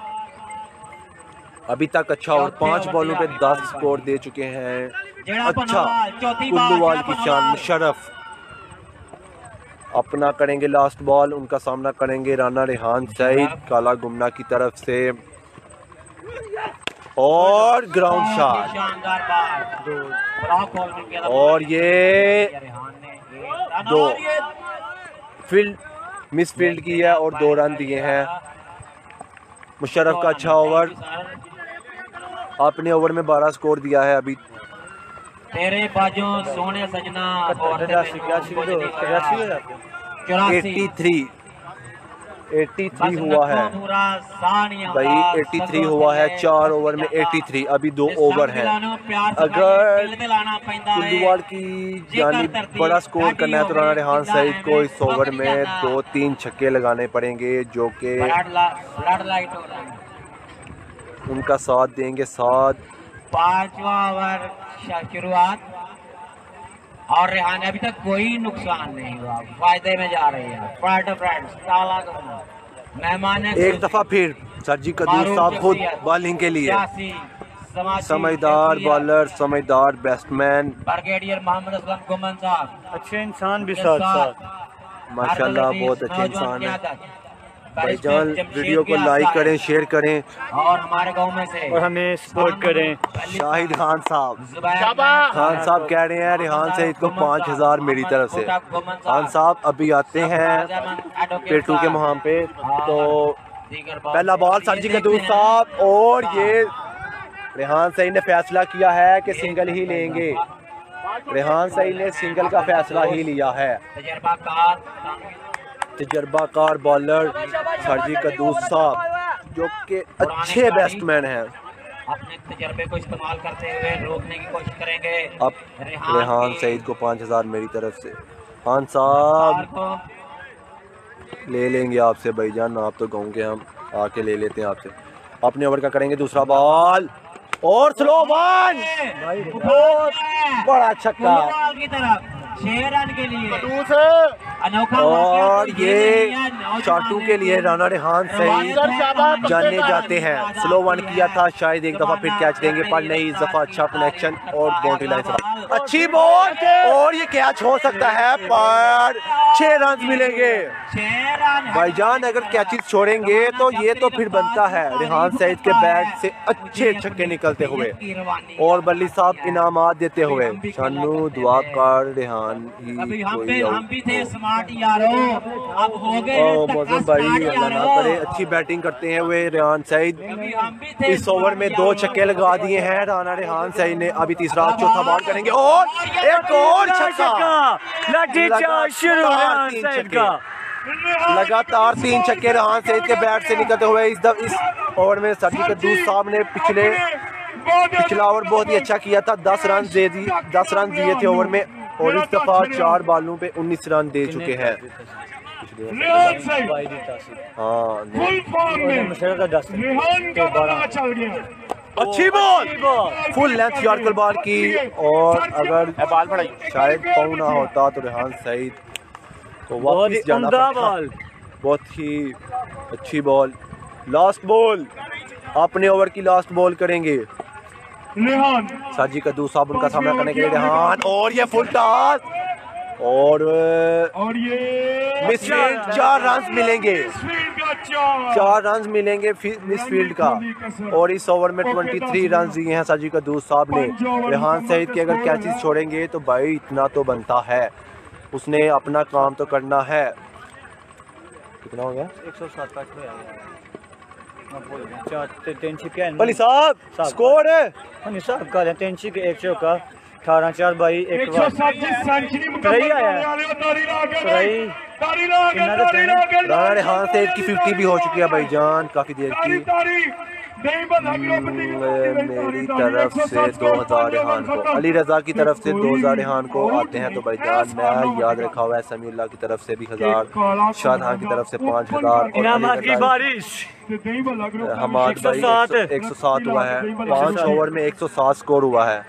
अभी तक अच्छा और पांच बॉलों पे दस स्कोर दे चुके हैं। अच्छा कुल्लूवाल की शान मुशर्रफ अपना करेंगे लास्ट बॉल। उनका सामना करेंगे राना रेहान सईद काला गुमना की तरफ से और ग्राउंड शॉट और ये दो फील्ड मिस फील्ड की है और दो रन दिए हैं। मुशर्रफ का अच्छा ओवर, आपने ओवर में बारह स्कोर दिया है। अभी तेरे बाजों सोने सजना एटी थ्री एटी थ्री हुआ है भाई, एटी थ्री हुआ है। चार ओवर में एटी थ्री, अभी दो ओवर है। अगर कुल्लूवाल की जानिब बड़ा स्कोर करना है तो राना रेहान सईद को इस ओवर में दो तीन छक्के लगाने पड़ेंगे जो कि उनका साथ देंगे। साथ पांचवा ओवर शुरुआत और रेहान अभी तक कोई नुकसान नहीं हुआ, फायदे में जा रही है। फ्रेंड्स काला मेहमान एक दफा फिर सरजी कदूर साहब खुद बॉलिंग के लिए समझदार बॉलर, समझदार बैट्समैन, ब्रिगेडियर मोहम्मद असलम गुमन साहब अच्छे इंसान भी साथ साथ माशाल्लाह बहुत अच्छे इंसान है। भाईजान वीडियो को लाइक करें, शेयर करें और हमारे गांव में से और हमें सपोर्ट करें। शाहिद खान साहब खान साहब कह रहे हैं रेहान सईद को पाँच हजार मेरी तरफ से। खान साहब अभी आते हैं पेटू के मुहाम पे। तो पहला बॉल सरजी कदूर साहब और ये रेहान सईद ने फैसला किया है कि सिंगल ही लेंगे। रेहान सईद ने सिंगल का फैसला ही लिया है। तजर्बाकार बॉलर सरजी कदूर साहब जो कि अच्छे बैट्समैन हैं, अपने तजर्बे को इस्तेमाल करते हुए रोकने की कोशिश करेंगे। अब रेहान सईद को पाँच हजार मेरी तरफ से। खान साहब ले लेंगे आपसे भाईजान, आप तो गाँव के, हम आके ले लेते हैं आपसे। अपने ओवर का करेंगे दूसरा बॉल और स्लो वन, बहुत बड़ा छक्का की तरफ छह रन के लिए अनोखा और ये चाटू के लिए राना रेहान सईद जाने जाते हैं। स्लो वन किया था, शायद एक दफा फिर कैच देंगे पर नहीं, इस दफा अच्छा कनेक्शन और बाउंड्री लाइन से अच्छी बॉल और ये कैच हो सकता है पर छह रन मिलेंगे। भाईजान अगर कैचेस छोड़ेंगे तो ये तो फिर बनता है रेहान सईद के बैट से अच्छे छक्के निकलते हुए और बल्ली साहब इनामात देते हुए। शानू दुआ कर रेहान ही कोई हम भी थे स्मार्ट यारों, अब हो गए मौसम भाई अल्लाह ना करे। अच्छी बैटिंग करते हैं हुए रेहान सईद, इस ओवर में दो छक्के लगा दिए हैं राना रेहान सईद ने। अभी तीसरा चौथा बॉल करेंगे और एक और छक्का, तीन छक्के लगातार तीन छक्के रेहान सईद के बैट से निकलते हुए। इस दफ इस ओवर में सरजी कदूर साहब ने पिछले पिछला ओवर बहुत ही अच्छा किया था, दस रन दे दी दस रन दिए थे ओवर में और इस दफा चार बालों पे उन्नीस रन दे चुके हैं। रेहान सईद भाई दी तासी हाँ फुल फॉर्म में मशहूर का दस रेहान का बल्ला चल गया। अच्छी ball full length yorker ball की, और अगर बाल पड़ाई शायद पाऊ ना होता तो रेहान सईद को बहुत ही वापस जाना उम्दा पड़ता। बॉल। बहुत ही अच्छी बॉल, लास्ट बॉल, अपने ओवर की लास्ट बॉल करेंगे रेहान साजी कद्दू साबुन का सामना करने के लिए रेहान, और ये फुल टॉस, और और ये मिसफील्ड, चार रन मिलेंगे, मिसफील्ड का चार चार रन मिलेंगे मिसफील्ड का, और इस ओवर में तेईस रन दिए हैं साजी कद्दू साहब ने। रेहान सईद के अगर कैचेस छोड़ेंगे तो भाई इतना तो बनता है, उसने अपना काम तो करना है। कितना हो गया? एक सौ सात का चार तीन छिके अली साहब साहब। स्कोर है हनी साहब का है तीन छिके एक चौका अठारह चार बाई एक एक सौ सैंतीस सेंचुरी मुकम्मल रही आया। करने वाले तारी ला के रही। तारी ला के इन्ना तो तारी ला के राना रेहान सईद की फिफ्टी भी हो चुकी है भाईजान, काफी देर तारी की। तारी नहीं बंधा गिरो बंदी मेरी तरफ से दो हजार रेहान को, अली रजा की तरफ से दो हजार रेहान को आते हैं तो भाईजान मैं याद रखा हुआ है। समीउल्लाह की तरफ से भी हजार, शाहजहां की तरफ से पाँच हजार, इनामात की बारिश। हमाद भाई एक सौ सात हुआ है, पाँच ओवर में एक सौ सात स्कोर हुआ है।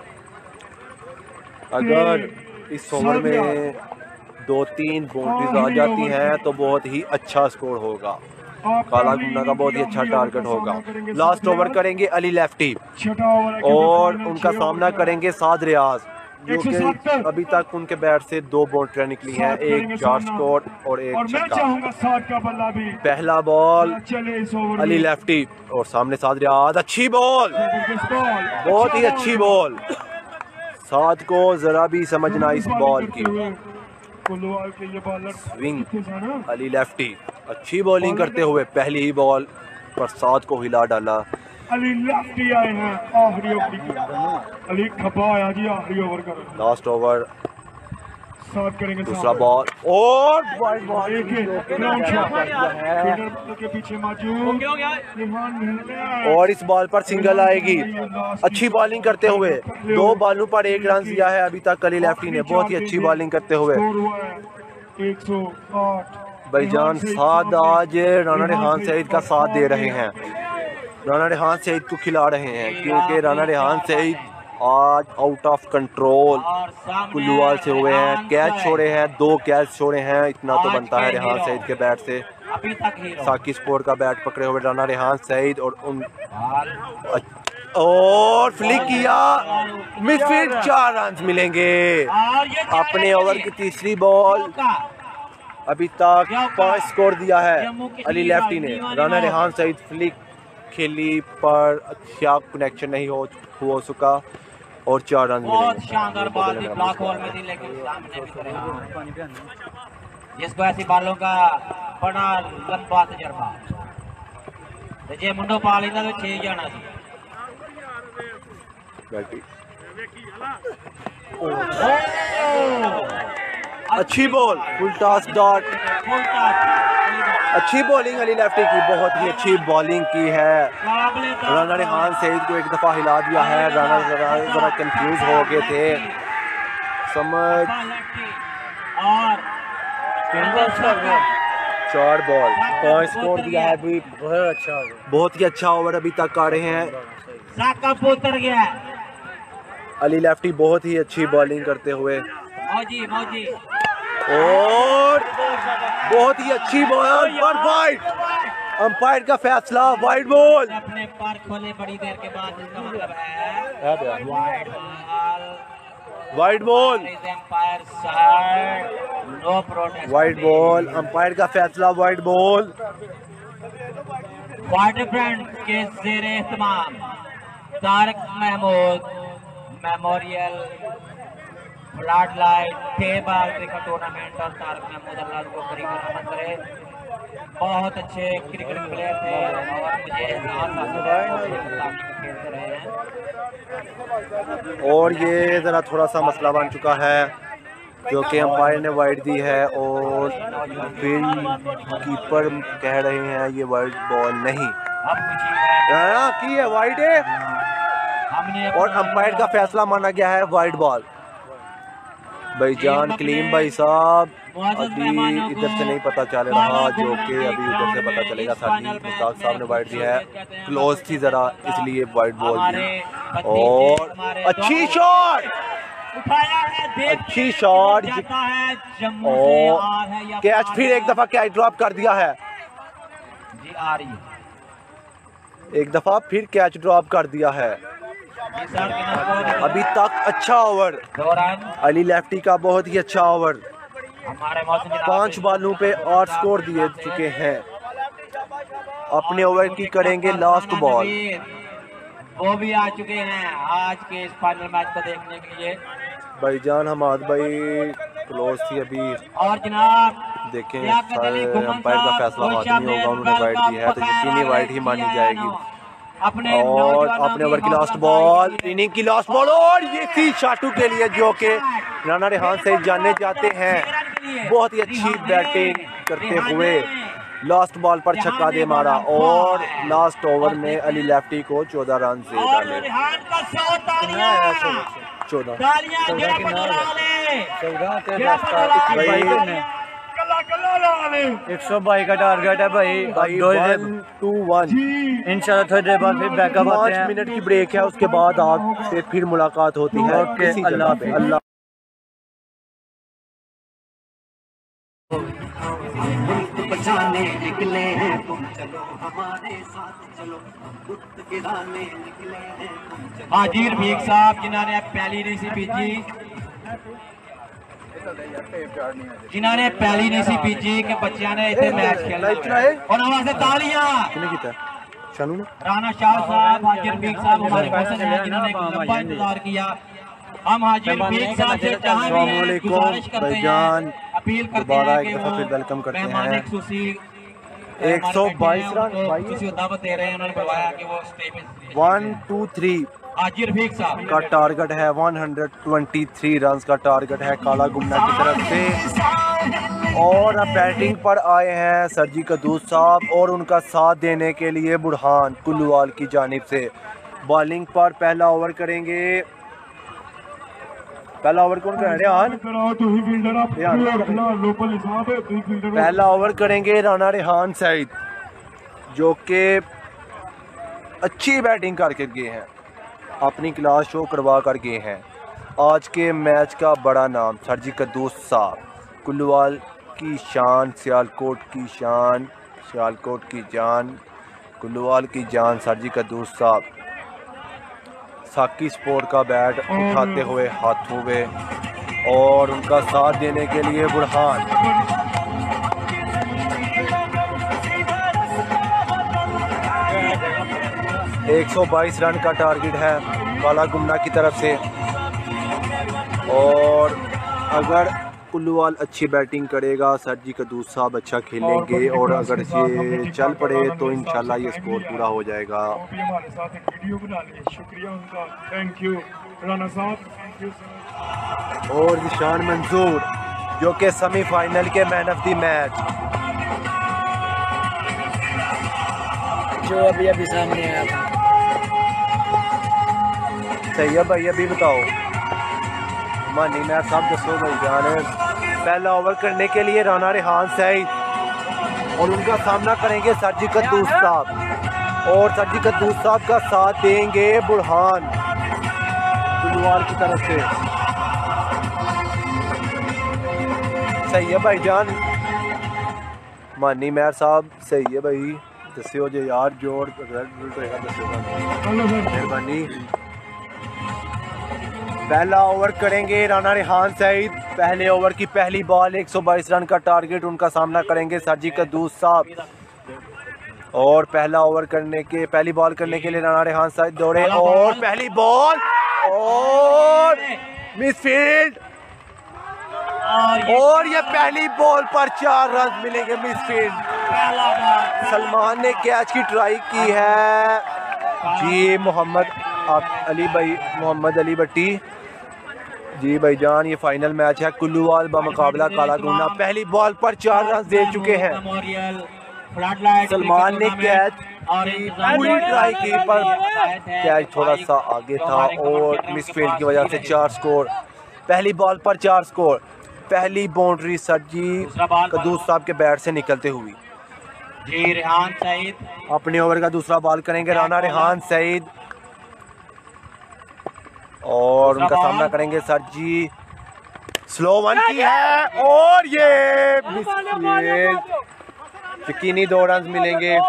अगर इस ओवर में दो तीन बाउंड्रीज आ जाती हैं तो बहुत ही अच्छा स्कोर होगा, काला गुन्ना का बहुत ही अच्छा टारगेट होगा। लास्ट ओवर करेंगे अली लेफ्टी, और उनका सामना करेंगे साद रियाज, जो कि अभी तक उनके बैट से दो बाउंड्रियां निकली हैं, एक चार स्कोर और एक और मैं छक्का। चाहूंगा सात का बल्ला भी पहला बॉल चले इस ओवर अली में। लेफ्टी, और सामने साद रियाज, अच्छी बॉल, जबरदस्त बॉल, बहुत ही अच्छी बॉल। साद को जरा भी समझना इस बॉल की। कुल्लूवाल के ये बॉलर स्विंग कितने जाना? अली लेफ्टी, अच्छी बॉलिंग करते हुए पहली ही बॉल पर साद को हिला डाला। अली लेफ्टी आए हैं आखिरी ओवर की, अली खपा आया जी आखिरी ओवर का। लास्ट ओवर साथ करेंगे दूसरा बॉल, और वाइड बॉल, एक ग्राउंड शॉट फील्डर के पीछे मौजूद रेहान मेहनत। और इस बॉल पर सिंगल आएगी। अच्छी बॉलिंग करते हुए दो बॉलों पर एक रन दिया है अभी तक अली लेफ्टी ने, बहुत ही अच्छी बॉलिंग करते हुए। एक सौ आठ भाईजान साद आज राना रेहान सईद का साथ दे रहे हैं, राना रेहान सईद को खिला रहे हैं, क्योंकि राना रेहान सईद आज आउट ऑफ कंट्रोल कुल्लूवाल से हुए हैं, कैच छोड़े हैं, दो कैच छोड़े हैं, इतना तो बनता है रेहान सईद के बैट से। अभी तक हीरो साकी स्पोर्ट का बैट पकड़े हुए राना रेहान सईद, और उन और फ्लिक किया, मिडफील्ड, चार रन मिलेंगे। अपने ओवर की तीसरी बॉल, अभी तक पांच स्कोर दिया है अली लेफ्टी ने। राना रेहान सईद फ्लिक खेली पर अच्छा कनेक्शन नहीं हो हो सका, और चार रन बहुत शानदार बॉल थी, ब्लॉक होल में थी, लेकिन सामने भी करे। जिसको ऐसी बॉलों का बड़ा लंबा तजर्बा, तो जे मुंडो पा लेंदा तो छह जाना सी। अच्छी ball, full toss dot, full toss, अच्छी बॉलिंग अली लेफ्टी की, बहुत ही अच्छी बॉलिंग की है। काबिले राना रेहान सईद को एक दफा हिला दिया है, राना जरा जरा कंफ्यूज हो गए थे, समझ। और चार बॉल पांच स्कोर दिया है अभी, बहुत अच्छा हो गया। बहुत ही अच्छा ओवर अभी तक आ रहे हैं। साका उतर गया, अली लेफ्टी बहुत ही अच्छी बॉलिंग करते हुए, मौजी मौजी, और बहुत ही अच्छी बॉल पर वाइड, अंपायर का फैसला वाइड बॉल। अपने पर खोले बड़ी देर के बाद, इसका मतलब है wide ball, wide ball, umpire side, no protest, wide ball, umpire का फैसला वाइड बॉल। क्वार्टर फ्रेंड के जेरे एहतमाम Tariq Mahmood memorial flood light table cricket tournament, और तारक महमूद अल्लाह को करीब रहमत करे, बहुत अच्छे क्रिकेट प्लेयर थे, और मुझे एहसास हासिल खेलते रहे हैं। और ये ज़रा थोड़ा सा मसला बन चुका है, जो कि अंपायर ने वाइड दी है, और फील्ड कीपर कह रहे हैं ये वाइड बॉल नहीं, अब कुछ राना की है वाइड है, हमने और अंपायर का फैसला माना गया है वाइड बॉल। भाईजान कलीम भाई साहब अभी इधर से नहीं पता चल रहा, जो कि अभी उधर से पता चलेगा। साली मुश्ताक साहब ने वाइट दिया है, क्लोज थी जरा इसलिए वाइट बॉल दी। और अच्छी शॉट, अच्छी शॉट और कैच फिर एक दफा कैच ड्रॉप कर दिया है, जी आ रही है एक दफा फिर कैच ड्रॉप कर दिया है। अभी तक अच्छा ओवर अली लेफ्टी का, बहुत ही अच्छा ओवर। पांच बॉलों पे आठ स्कोर दिए चुके हैं। अपने ओवर की करेंगे लास्ट बॉल। वो भी आ चुके हैं आज के इस फाइनल मैच को देखने के लिए। भाईजान हमाद भाई क्लोज थी अभी, और जनाब देखें अंपायर का फैसला हाथ नहीं होगा, उन्होंने वाइट दी है तो यकीनी वाइट ही मानी जाएगी। और अपने ओवर की लास्ट बॉल, इनिंग की लास्ट बॉल, और ये थी शाटू के लिए जो कि राना रेहान से जाने जाते हैं। बहुत ही अच्छी बैटिंग करते हुए लास्ट बॉल पर छक्का दे मारा और लास्ट ओवर में अली लेफ्टी को चौदह रन से डाले। चौदह एक सौ बाई का टारगेट है भाई। वन टू वन इंशाल्लाह थोड़ी देर बाद फिर बैकअप आते हैं। पाँच मिनट की ब्रेक है, उसके बाद आपसे फिर मुलाकात होती है। ओके, इसी अल्लाह जगह पे। अल्लाह बचाने निकले हैं तुम, चलो हमारे साथ चलो, दुख गिराने निकले हैं तुम, चलो। हाजिर भीख साहब जिन्होंने पहली नहीं सी पीजी, जिन्होंने पहली नहीं सी पीजी के बच्चों ने इतने मैच खेलना है। और आवाज से तालियां किसने किया? शानू ने। राणा शाह साहब, हाजिर भीख साहब हमारे पसंद हैं जिन्होंने लंबा इंतजार किया। हम हाजिर भीख साहब से जहां भी गुजारिश करते हैं, अपील करते हैं कि वो वेलकम करते मेहमान हैं। खुशी एक सौ बाईस रन खुशी दावत दे रहे हैं। उन्होंने बताया कि वो स्टेज पे वन टू थ्री हाजिर भीख साहब का टारगेट है, एक सौ तेईस रन का टारगेट है काला गुमना की तरफ से। और अब बैटिंग पर आए हैं सरजी कदूस साहब और उनका साथ देने के लिए बुरहान कुल्लूवाल की जानिब से। बॉलिंग पर पहला ओवर करेंगे, पहला ओवर कौन कर रेहान? पहला ओवर करेंगे राना रेहान सईद जो कि अच्छी बैटिंग करके गए हैं, अपनी क्लास शो करवा कर गए हैं। आज के मैच का बड़ा नाम सरजी कदूस साहब, कुल्लूवाल की शान, सियालकोट की शान, सियालकोट की जान, कुल्लूवाल की जान सरजी कदूस साहब साकी स्पोर्ट का बैट उठाते हुए हाथों में और उनका साथ देने के लिए बुरहान। एक सौ बाईस रन का टारगेट है काला गुमना की तरफ से। और अगर कुल्लूवाल अच्छी बैटिंग करेगा, सरजी कदूस साहब अच्छा खेलेंगे और अगर ये चल पड़े तो इंशाल्लाह ये स्कोर पूरा हो जाएगा। हमारे साथ एक वीडियो बना लिए, शुक्रिया उनका, थैंक यू राणा साहब, थैंक यू सर। और निशान मंजूर जो कि सेमीफाइनल के मैन ऑफ द मैच, जो अभी अभी सामने आया। सही है भाई, अभी बताओ मानी मैं सब दसो भाई जान। पहला ओवर करने के लिए राना रेहान सईद और उनका सामना करेंगे सरजी कदूस साहब और सरजी कदूस साहब का साथ देंगे बुरहान कुल्लूवाल की तरफ से। सही है भाई जान, मानी मैर साहब सही है भाई, दस्यो जो यार जोड़ मेहरबानी। पहला ओवर करेंगे राना रेहान सईद, पहले ओवर की पहली बॉल, एक सौ बाईस रन का टारगेट, उनका सामना करेंगे सरजी कदूस साहब। और पहला ओवर करने के पहली बॉल करने के लिए राना रेहान सईद दौड़े और पहली बॉल और मिसफील्ड और ये पहली बॉल पर चार रन मिलेंगे मिसफील्ड। सलमान ने कैच की ट्राई की है जी, मोहम्मद अली भाई, मोहम्मद अली भट्टी जी भाईजान। ये फाइनल मैच है कुल्लूवाल बमुकाबला काला गुमना, पहली बॉल पर चार रन दे चुके हैं। सलमान ने कैच की पूरी ट्राई की पर कैच थोड़ा सा आगे था और मिसफील्ड की वजह से चार स्कोर पहली बॉल पर चार स्कोर। पहली बाउंड्री सरजी दूसरा बॉल पर- कदूस साहब के बैट से निकलते हुई। जी रेहान सईद अपने ओवर का दूसरा बॉल करेंगे राना रेहान सईद और दूसरा उनका बॉल। सामना करेंगे सरजी। स्लो वन की है और ये यकीनी दो रन मिलेंगे।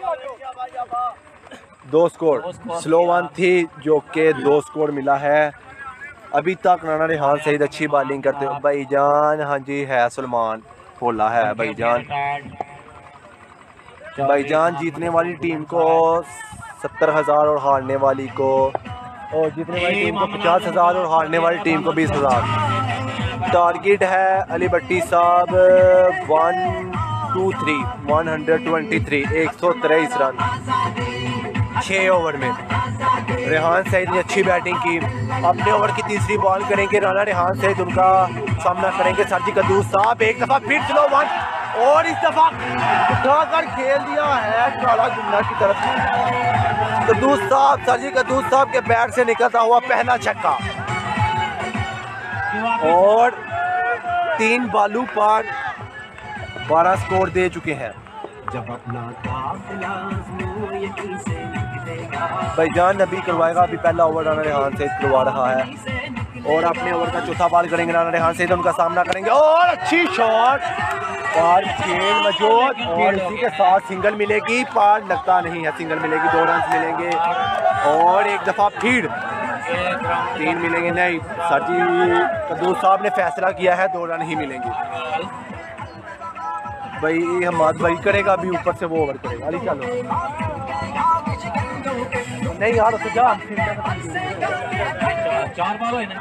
दो स्कोर। दो स्कोर स्लो वन थी जो कि दो स्कोर मिला है। अभी तक राना रेहान सईद अच्छी बॉलिंग करते हो भाईजान। हाँ जी है सलमान बोला है भाईजान। भाईजान जीतने वाली टीम को सत्तर हजार और हारने वाली को और जीतने वाली टीम को पचास हजार और हारने वाली टीम को बीस हजार। टारगेट है अली भट्टी साहब one two three one hundred twenty three एक सौ तेईस रन छः ओवर में। रेहान सईद ने अच्छी बैटिंग की। अपने ओवर की तीसरी बॉल करेंगे राना रेहान सईद। उनका सामना करेंगे सरजी कदूस साहब। एक दफा फिर स्लो वन और इस दफा उठाकर खेल दिया है काला जुमला की तरफ। कदूस साहब सरजी कदूस साहब के बैट से निकलता हुआ पहला छक्का और तीन बालू पर बारह स्कोर दे चुके हैं। जब अपना काफिला आज़मो यकीन से निकलेगा। भाईजान नबी करवाएगा। अभी पहला ओवर राना रेहान सईद करवा रहा है और अपने ओवर का चौथा बॉल करेंगे राना रेहान सईद। उनका सामना करेंगे और अच्छी शॉट पार खेल मौजूद और इसी के साथ सिंगल मिलेगी। पार लगता नहीं है सिंगल मिलेगी। दो रन मिलेंगे और एक दफा फिर तीन मिलेंगे नहीं। सरजी कदूस साहब ने फैसला किया है दो रन ही मिलेंगे। भाई हमाद भाई करेगा अभी ऊपर से वो ओवर करेगा। अली चलो नहीं यार तो जा। चार बॉल है ना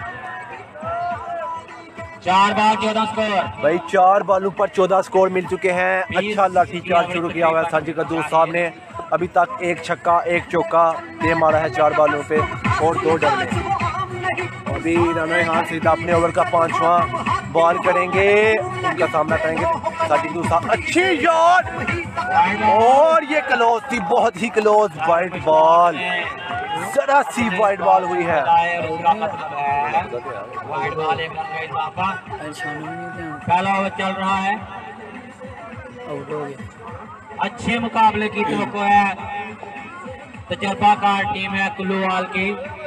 चार बॉल चौदह स्कोर। भाई चार बॉलों पर चौदह स्कोर मिल चुके हैं। अच्छा लाठी चार्ज शुरू किया हुआ है सरजी कदूस साहब ने। अभी तक एक छक्का एक चौका दे मारा है चार बॉलों पे और दो डबले। अभी राना रेहान सईद अपने ओवर का पांचवा बॉल करेंगे। उनका सामना करेंगे सरजी कदूस साहब। अच्छी शॉट और ये क्लोज थी बहुत ही क्लोज वाइड बॉल। जरा सी वाइड बॉल हुई है। पहला ओवर चल रहा है। अच्छे मुकाबले की तो है तजर्बाकार टीम है कुल्लूवाल की।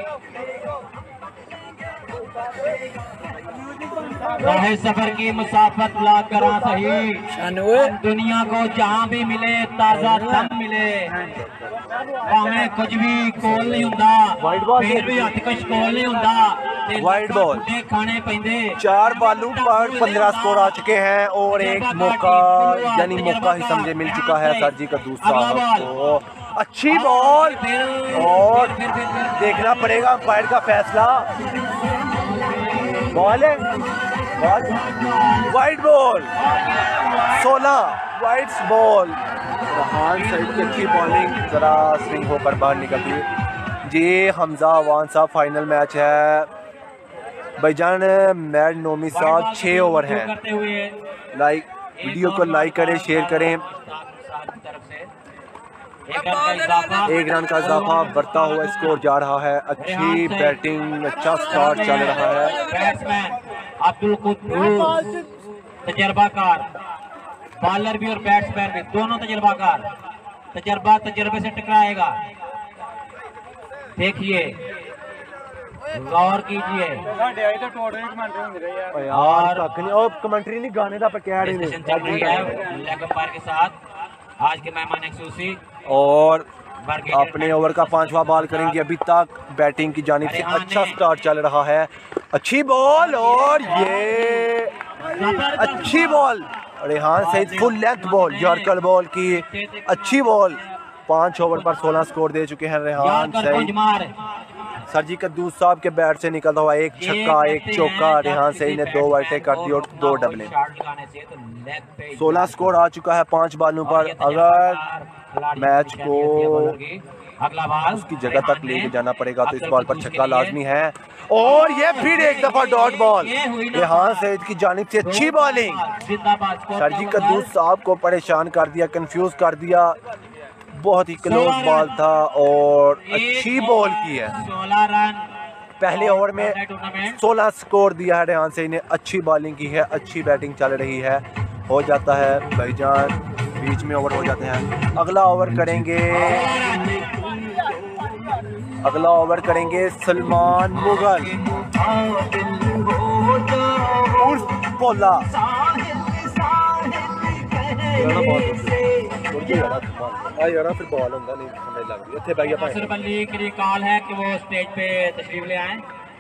राहे सफर की मुसाफत ला करा सही। दुनिया को जहाँ भी मिले ताजा दम मिले भावें कुछ भी कोल नहीं हुंदा फिर भी हथ कुछ कोल नहीं हुंदा। वाइड बॉल खाने पैंदे। चार बालू पर पंद्रह स्कोर आ चुके हैं और एक मौका यानी मौका ही समझे मिल चुका है सरजी कदूस साहब को। अच्छी बॉल और देखना पड़ेगा अंपायर का फैसला। बॉल है वाइड बॉल सोलह वाइड बॉल। रेहान सईद की अच्छी बॉलिंग जरा स्विंग होकर बाहर निकली। जी हमजा अवान साहब फाइनल मैच है भाईजान। मैड नोमी साहब छः ओवर हैं। लाइक वीडियो को लाइक करें शेयर करें। एक रन का इजाफा बढ़ता हुआ स्कोर जा रहा है। अच्छी बैटिंग अच्छा स्टार्ट चल रहा है। बैट्समैन अब्दुल कुद्दूस तजर्बाकार बॉलर भी और बैट्समैन भी दोनों तजर्बाकार। तजर्बा तजर्बे से टकराएगा। देखिए गौर कीजिए यार कमेंट्री नहीं गाने का कह रहे डिस्कशन चल रही है लेग अंपायर के साथ। आज के मेहमान एक्सक्लूसिव और अपने ओवर का पांचवा बॉल करेंगे। अभी तक बैटिंग की जानिब से अच्छा स्टार्ट चल रहा है। अच्छी बॉल और ये अच्छी ball Rehan Saeed full length ball yorker ball की अच्छी बॉल। पांच ओवर पर सोलह स्कोर दे चुके हैं रेहान सईद। सरजी कदूस साहब के बैट से निकलता हुआ एक छक्का एक चौका। रेहान सईद ने दो वाइटें कर दी और दो डबले। सोलह स्कोर आ चुका है पांच बालों पर। अगर मैच को अगला बॉल उसकी जगह तक लेके जाना पड़ेगा तो इस बॉल पर छक्का लाजमी है। और ये फिर एक दफा डॉट बॉल। रेहान सईद की जानिब से अच्छी बॉलिंग। सरजी कदूस साहब को परेशान कर दिया कंफ्यूज कर दिया। बहुत ही क्लोज बॉल था और अच्छी बॉल की है। सोलह रन पहले ओवर में सोलह स्कोर दिया है रेहान सईद ने। अच्छी बॉलिंग की है, अच्छी बैटिंग चल रही है। हो जाता है भाईजान, बीच में ओवर हो जाते हैं। अगला ओवर करेंगे अगला ओवर करेंगे सलमान मुगल उर्फ पोला। फिर बॉल होगा नहीं समझ लग रही है। नासिर बल्ली के लिए कॉल है कि वो स्टेज पे तशरीफ ले आए।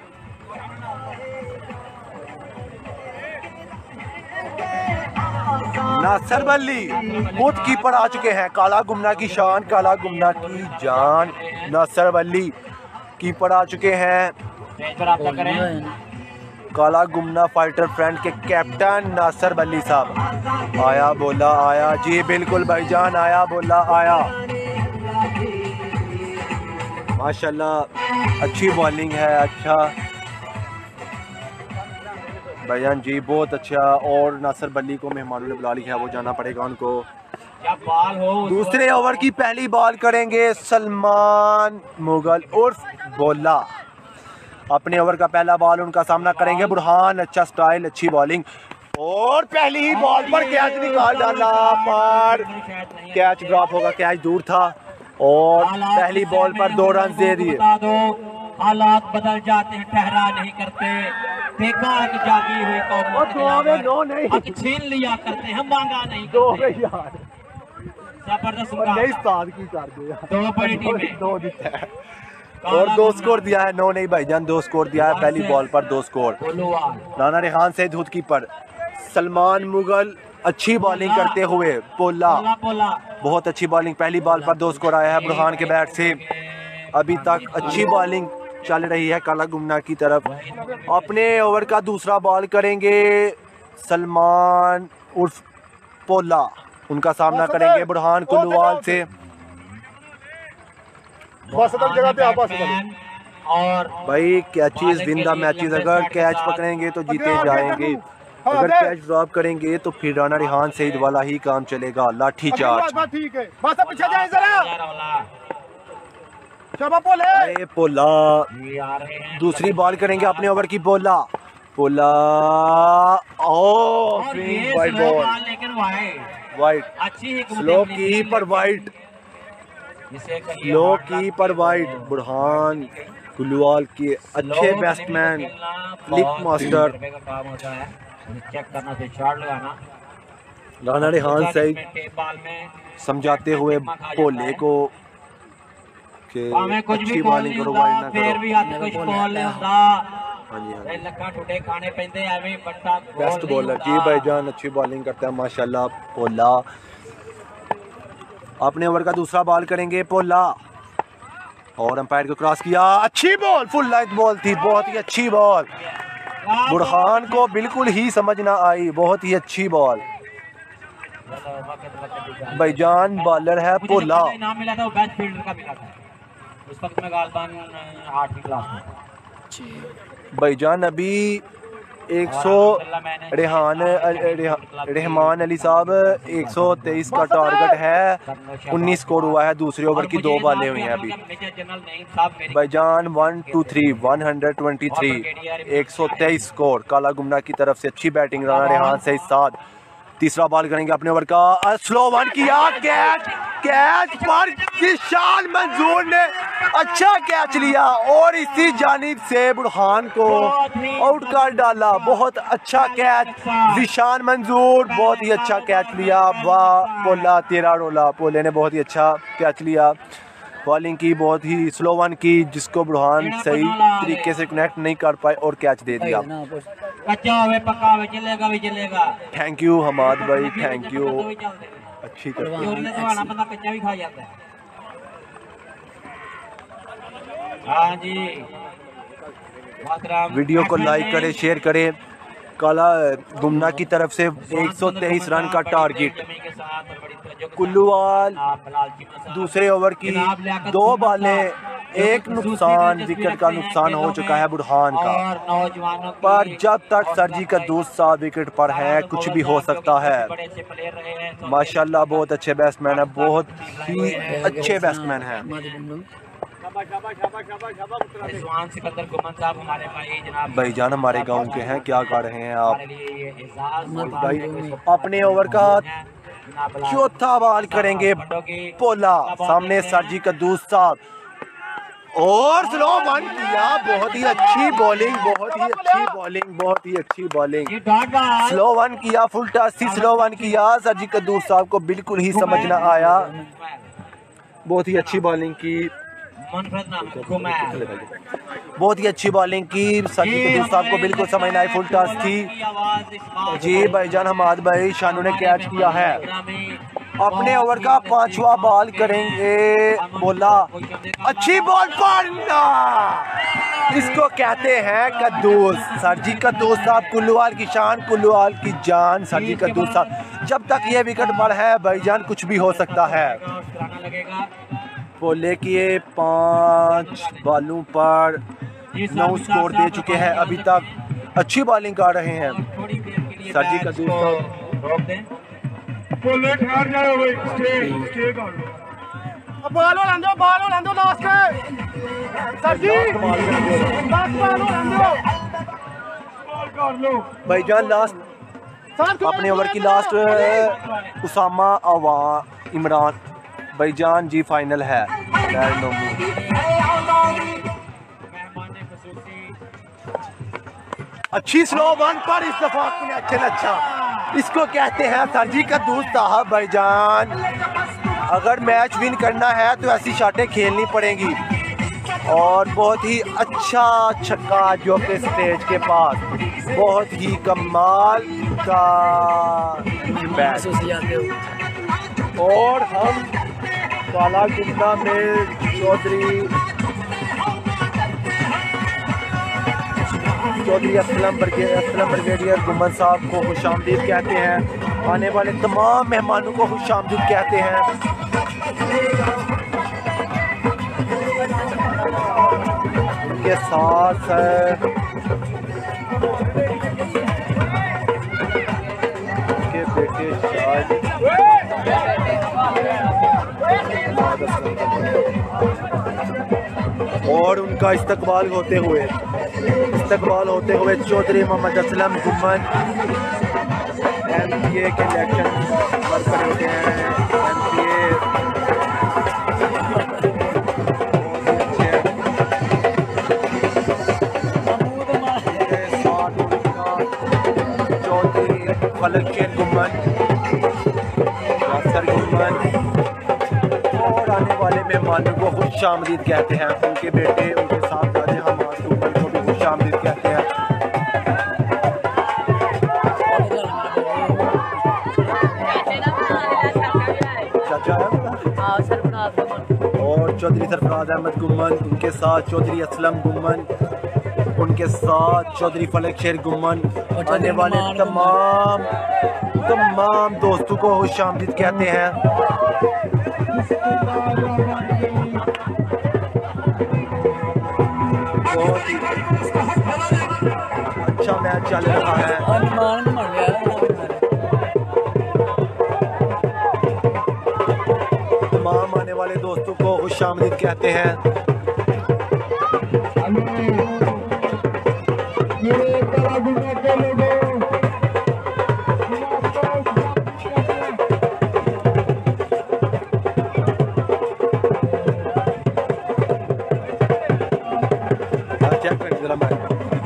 नासिर बल्ली खुद कीपर आ चुके हैं। काला गुमना की शान, काला गुमना की जान, नासिर बल्ली कीपर आ चुके हैं। स्टेज पर आप करें। काला गुमना फाइटर फ्रेंड के कैप्टन नासिर बल्ली साहब। आया बोला आया, जी बिल्कुल भाईजान, आया बोला आया। माशाल्लाह अच्छी बॉलिंग है। अच्छा भाईजान जी बहुत अच्छा। और नासिर बल्ली को मेहमानों ने बुला लिया है, वो जाना पड़ेगा उनको। बॉल हो दूसरे ओवर की पहली बॉल करेंगे सलमान मुगल उर्फ बोला। अपने ओवर का पहला बॉल उनका सामना करेंगे बुरहान। अच्छा स्टाइल, अच्छी बॉलिंग और पहली ही बॉल पर कैच निकाल डाला। पर कैच ड्रॉप होगा, कैच दूर था और पहली बॉल पर दो रन दे दिए। हालात बदल जाते हैं, ठहरा नहीं करते। देखा कि जागी हुई कौम छीन लिया करते हैं, मांगा नहीं करते। जबरदस्त दो बड़ी टीमें और दो स्कोर दिया है। नो नहीं भाईजान, दो स्कोर दिया है पहली बॉल पर, दो स्कोर। राना रेहान से धुत कीपर सलमान मुगल अच्छी बॉलिंग करते हुए पोला बहुत अच्छी बॉलिंग। पहली बॉल पर दो स्कोर आया है बुरहान के बैट से। अभी तक अच्छी बॉलिंग चल रही है काला गुमना की तरफ। अपने ओवर का दूसरा बॉल करेंगे सलमान उर्फ पोला। उनका सामना करेंगे बुरहान कुल्लूवाल से। जगह पे आप और भाई कैचेस विन द मैचेस। अगर कैच पकड़ेंगे तो जीते जाएंगे, अगर कैच ड्रॉप करेंगे तो फिर राना रेहान सईद वाला ही काम चलेगा, लाठी चार्ज। ठीक है, बस पीछे जाए जरा। अरे पोला दूसरी बॉल करेंगे अपने ओवर की। पोला पोला ओ स्विंग वाइड बॉल, लेकिन वाइड वाइड अच्छी स्लो की पर वाइड, स्लो की पर वाइड। बुरहान कुल्लूवाल के अच्छे बैट्समैन, फ्लिप मास्टर चेक करना से शॉट लगाना। राना रेहान सईद समझाते हुए पोले को कि अच्छी बॉलिंग करो, वाइड ना फिर भी हाथ कुछ बॉल नहीं होता। हाँ जी हाँ, लक्का ठुडे खाने पैंदे एवें बट्टा बेस्ट बॉलर जी भाईजान, अच्छी बॉलिंग करता है माशाल्लाह पोला। अपने ओवर का दूसरा बॉल करेंगे पोला और अंपायर को क्रॉस किया। अच्छी बॉल, फुल लेंथ बॉल थी, बहुत ही अच्छी बॉल। बुरहान को बिल्कुल ही समझ ना आई, बहुत ही अच्छी बॉल। भाईजान बॉलर है पोला। इनाम मिला था वो बेस्ट फील्डर का मिला था उस वक्त में गालबान आठवीं क्लास में। भाईजान अभी एक सौ रेहान रहमान अली साहब एक सौ तेईस का टारगेट है। उन्नीस स्कोर हुआ है, दूसरे ओवर की दो बॉलें हुई हैं अभी। भाईजान one two three one hundred twenty three एक सौ तेईस स्कोर काला गुमना की तरफ से। अच्छी बैटिंग राना रेहान से साथ। तीसरा बॉल करेंगे अपने ओवर का। स्लो वन किया, कैच कैच पर जिशान मंजूर ने अच्छा कैच लिया और इसी जानिब से बुरहान को आउट कर डाला। बहुत अच्छा कैच जिशान मंजूर, बहुत ही अच्छा कैच लिया। वाह पोला तेरा रोला, पोले ने बहुत ही अच्छा कैच लिया। बॉलिंग की बहुत ही स्लो वन की जिसको बुरहान सही तरीके से कनेक्ट नहीं कर पाए और कैच दे दिया। कच्चा होवे पक्का होवे चलेगा भी चलेगा। थैंक यू हमाद भाई, थैंक यू, अच्छी कर बंदा कच्चा भी खा जाता है। हाँ जी, वीडियो को लाइक करें, शेयर करें। काला गुमना की तरफ से एक सौ तेईस रन का टारगेट। कुल्लूवाल दूसरे ओवर की दो बॉलें, एक नुकसान, विकेट का नुकसान हो चुका है बुरहान का। पर जब तक सर्जिकल दूसरा विकेट पर है कुछ भी हो सकता है। माशाल्लाह बहुत अच्छे बैट्समैन है, बहुत ही अच्छे बैट्समैन हैं। रिजवान सिकंदर गुमन साहब हमारे भाई जनाब भाईजान हमारे गांव के हैं, क्या कर रहे हैं आप? हमारे लिए ये एजाज भाई अपने ओवर का चौथा बॉल करेंगे पोला, सामने सरजी कद्दूस साहब, और स्लो वन किया। बहुत ही अच्छी बॉलिंग, बहुत ही अच्छी बॉलिंग, बहुत ही अच्छी बॉलिंग। स्लो वन किया, फुल टच थी, स्लो वन किया। सरजी कद्दूस साहब को बिल्कुल ही समझ ना आया। बहुत ही अच्छी बॉलिंग की, बहुत ही अच्छी बॉलिंग की। सरजी कद्दूस साहब को बिल्कुल समझ ना आई, फुल टच थी। जी भाईजान हमाद भाई शानू ने कैच किया है। अपने ओवर का पांचवा बॉल करेंगे बोला, अच्छी बॉल पड़ना, इसको कहते हैं कद्दूस। सरजी कद्दूस साहब कुल्लूवाल की शान, कुल्लूवाल की जान। सरजी कद्दूस साहब, जब तक ये विकेट पर है भाईजान कुछ भी हो सकता है। बोले कि ये पांच बॉलों पर नौ स्कोर दे चुके हैं अभी तक, अच्छी बॉलिंग कर रहे हैं सरजी कद्दूस साहब। बोले ठहर जाओ भाई, स्टे स्टे कर लो, बाल हो लंदो, बाल हो लंदो लास्ट में सरजी, लास्ट बाल हो लंदो, बॉल कर लो भाईजान। लास्ट अपने ओवर की लास्ट उसामा अवा इमरान भाईजान जी फाइनल है। अच्छी स्लो वन पर इस दफा आपने अच्छे न अच्छा, इसको कहते हैं सरजी कद्दूस साहब। भाईजान अगर मैच विन करना है तो ऐसी शॉटें खेलनी पड़ेंगी, और बहुत ही अच्छा छक्का जो कि स्टेज के पास, बहुत ही कमाल का बैट। और हम काला गुंडा में चौधरी चौधरी असलम असलम ब्रिगेडियर गुमन साहब को खुशामदीद कहते हैं। आने वाले तमाम मेहमानों को खुशामदीद कहते हैं। उनके साथ है उनके बेटे शाह, और उनका इस्तकबाल होते हुए इस्तकबाल होते हुए Chaudhry Mohammad Aslam Gumman M P A के इलेक्शन पर खड़े होते हैं। एम पी ए चौधरी फलक गुमन, अफसर गुमन, और आने वाले मेहमानों को खुशामदीद कहते हैं। उनके बेटे, उनके साहबजादे हमाद गुमन को भी खुशामदीद कहते हैं। चाचा और चौधरी सरफराज अहमद गुमन, उनके साथ चौधरी असलम गुमन, उनके साथ चौधरी फलक शेर गुमन, आने वाले तमाम तमाम दोस्तों को खुशामदीद कहते हैं। बहुत ही अच्छा मैच चल रहा है। तमाम आने वाले दोस्तों को खुशामदीद कहते हैं। चेक कर जरा मैच।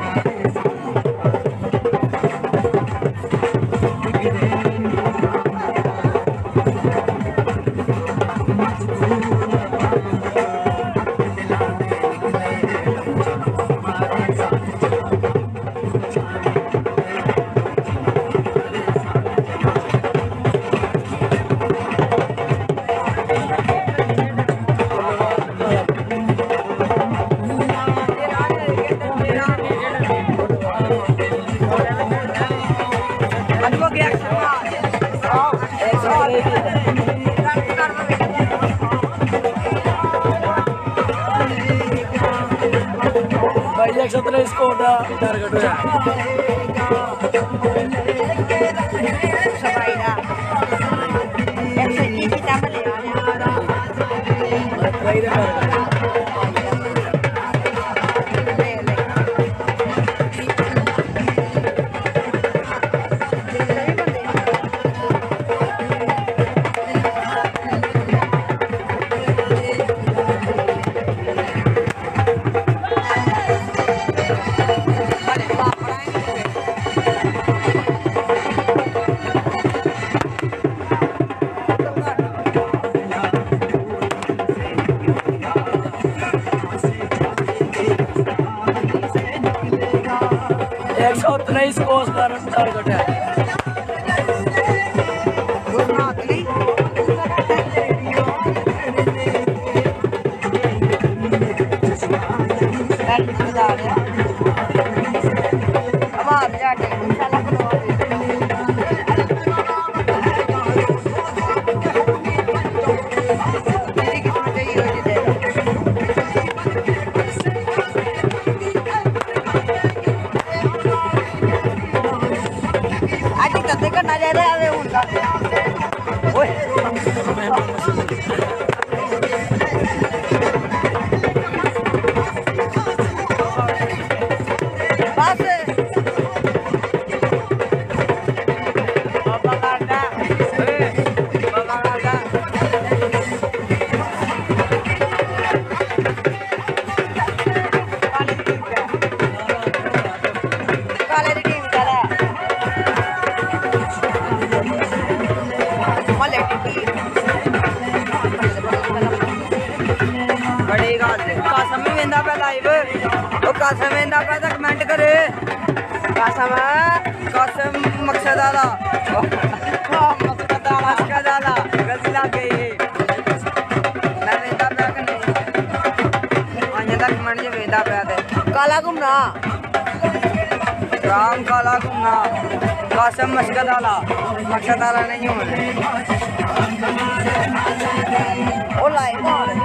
भाई सत्रह स्कोर का टारगेट हो जाए। एक सौ तेईस को उसका टारगेट है। करना चाह रहा है उनका बस बाबा काटा बाबा काटा काले की टीम का कासम भी वेंदा पे लाइव ओ कासम वेंदा पे तो कमेंट करे कासम कासम मकसद आला मकसद आला मकसद आला गलती लग गई मैं वेंदा पे कि नहीं आने तक कमेंट जे वेंदा पे ते काला घूमना राम काला घूमना कासम मकसद आला मकसद आला नहीं होने ओ लाइव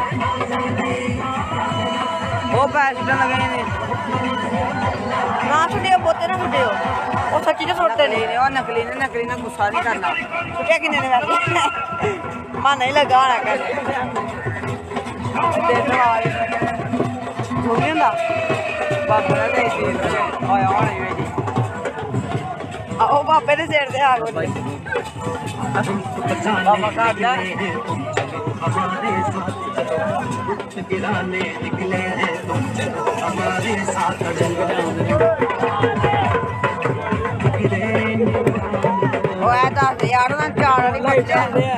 वो पैसे लगे ने ना छुट्टियां बोते ना मुझे वो सच्ची तो छोड़ते नहीं ने और नकली ने नकली ना गुस्सा नहीं करना छुट्टियां कितने ने वैसे मन नहीं लगा रहा कर देखो वाले हो गया ना बाबा ने दे दी आया और ये जी आओ बाबे ने शेर दे आ गए बाबा का जा हमारे साथ गिराने निकले हैं तुम चलो हमारे साथ ओ ऐ दस यार ना चार वाली कुछ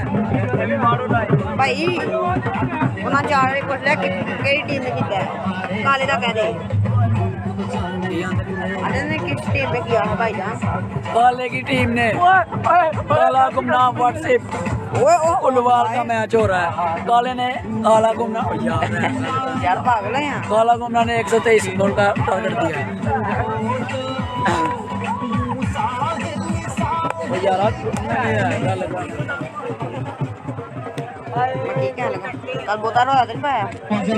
भाई उन्हें चार वाली कुछ केड़ी टीम ने किया है काले का कह दे अरे ने किस टीम में किया है भाई जान काले की टीम ने काला गुमनाम व्हाट्सएप उलवाल का मैच हो रहा है। काले ने काला गुमना यार पागल है यहाँ काला गुमना ने एक सौ तेईस गोल का टारगेट दिया क्या लगा कल बोता रहा दिन पाया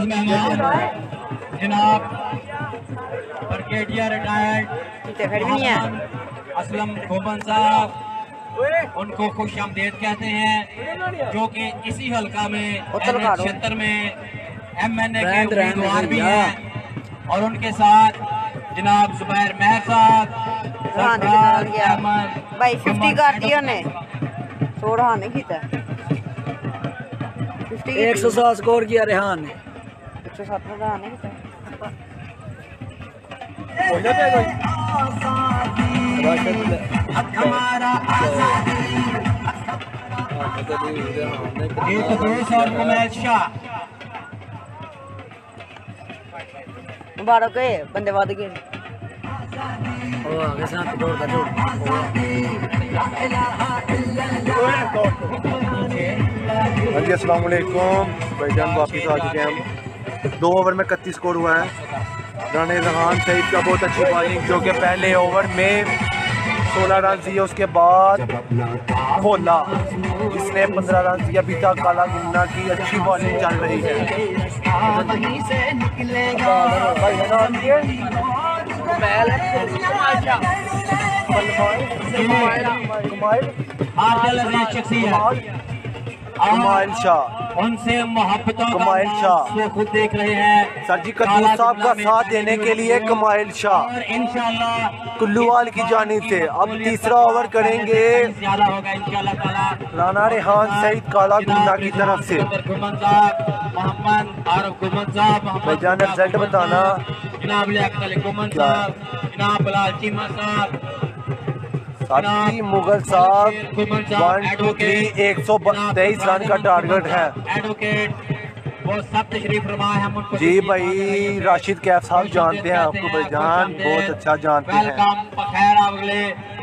जनाब ब्रिगेडियर रिटायर्ड फिर भी नहीं है असलम गोबन साहब उनको खुश आमदेद कहते हैं जो कि इसी हल्का में क्षेत्र में एम एन ए के उम्मीदवार भी हैं और उनके साथ जनाब जुबैर महर साहब भाई फिफ्टी कर दिया ने सोलह नहीं किया एक सौ सात स्कोर किया रेहान ने एक सौ सात का नहीं किया एक दोस्त और कुमैत शाह बारह के बंदे वाद गए ओ आगे साथ दौड़ का जोड़ हाँ जी अस्सलाम वालेकुम भाईजान वापस आ चुके हैं हम। दो ओवर में इकतीस स्कोर हुआ है। राना जहान सईद का बहुत अच्छी बॉलिंग जो कि पहले ओवर में सोलह रन दिए उसके बाद खोला जिसने पंद्रह रन दिया। अभी तक काला गुमना की अच्छी बॉलिंग चल रही है। कमाइल शाह उनसे मोहब्बतों कमाइल शाह खुद देख रहे हैं सर जी कद्दू साहब का साथ देने के लिए कमाइल शाह इंशाल्लाह कुल्लूवाल की जानिब से अब तीसरा ओवर करेंगे ज्यादा होगा इंशाल्लाह ताला। राना रेहान सईद काला गुमना की तरफ से। गुमन साहब मोहम्मद आरफ गुमन साहब भाईजान रिजल्ट बताना जनाब लियाकत अली गुमन साहब जनाब बिलाल चीमा साहब साथी मुगल साहब वन टू थ्री एक सौ तेईस रन का टारगेट है। एडवोकेट वो सब तशरीफ फरमा है, हम उनको जी भाई राशिद कैफ साहब जानते हैं आपको भाईजान, बहुत अच्छा जानते हैं वेलकम खैर अगले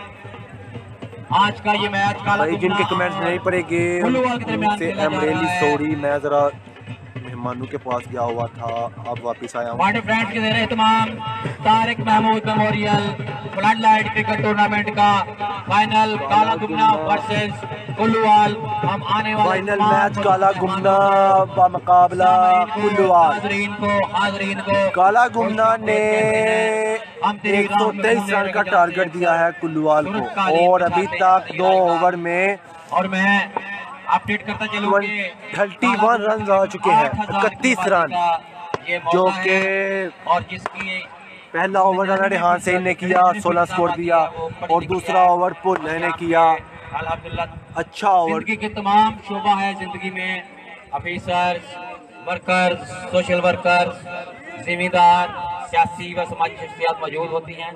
आज का ये मैच काला भाई। जिनके कमेंट्स नहीं पड़ेंगे उनसे एम रियली सॉरी, मैं जरा मेहमानों के पास गया हुआ था, अब वापस आया हूँ। वाटर फ्रेंड्स के ज़रिए तमाम Tariq Mahmood memorial flood light cricket tournament का फाइनल काला गुमना वर्सेस कुल्लूवाल। हम आने वाले फाइनल मैच काला गुमना का मुकाबला कुल्लूवाल। हाजरीन को हाजरीन को काला गुमना ने एक सौ तेईस रन का टारगेट दिया है कुल्लूवाल को और अभी तक दो ओवर में और मैं अपडेट करता चलूं कि थर्टी वन रन आ चुके हैं, इकतीस रन, जो कि और जिसकी पहला ओवर राना रेहान सईद ने किया, सोलह स्कोर दिया और दूसरा ओवर पुल्ले ने किया, अल्हम्दुलिल्लाह अच्छा ओवर। जिंदगी के तमाम शोबा है जिंदगी में, ऑफिसर्स, वर्कर्स, सोशल वर्कर्स, जिम्मेदार, सियासी व समाजी शख्सियात मौजूद होती हैं।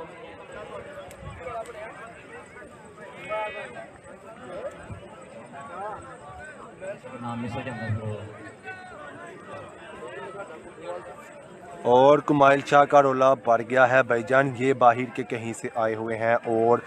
और कुमाइल शाह का रोला पड़ गया है भाईजान, ये बाहर के कहीं से आए हुए हैं और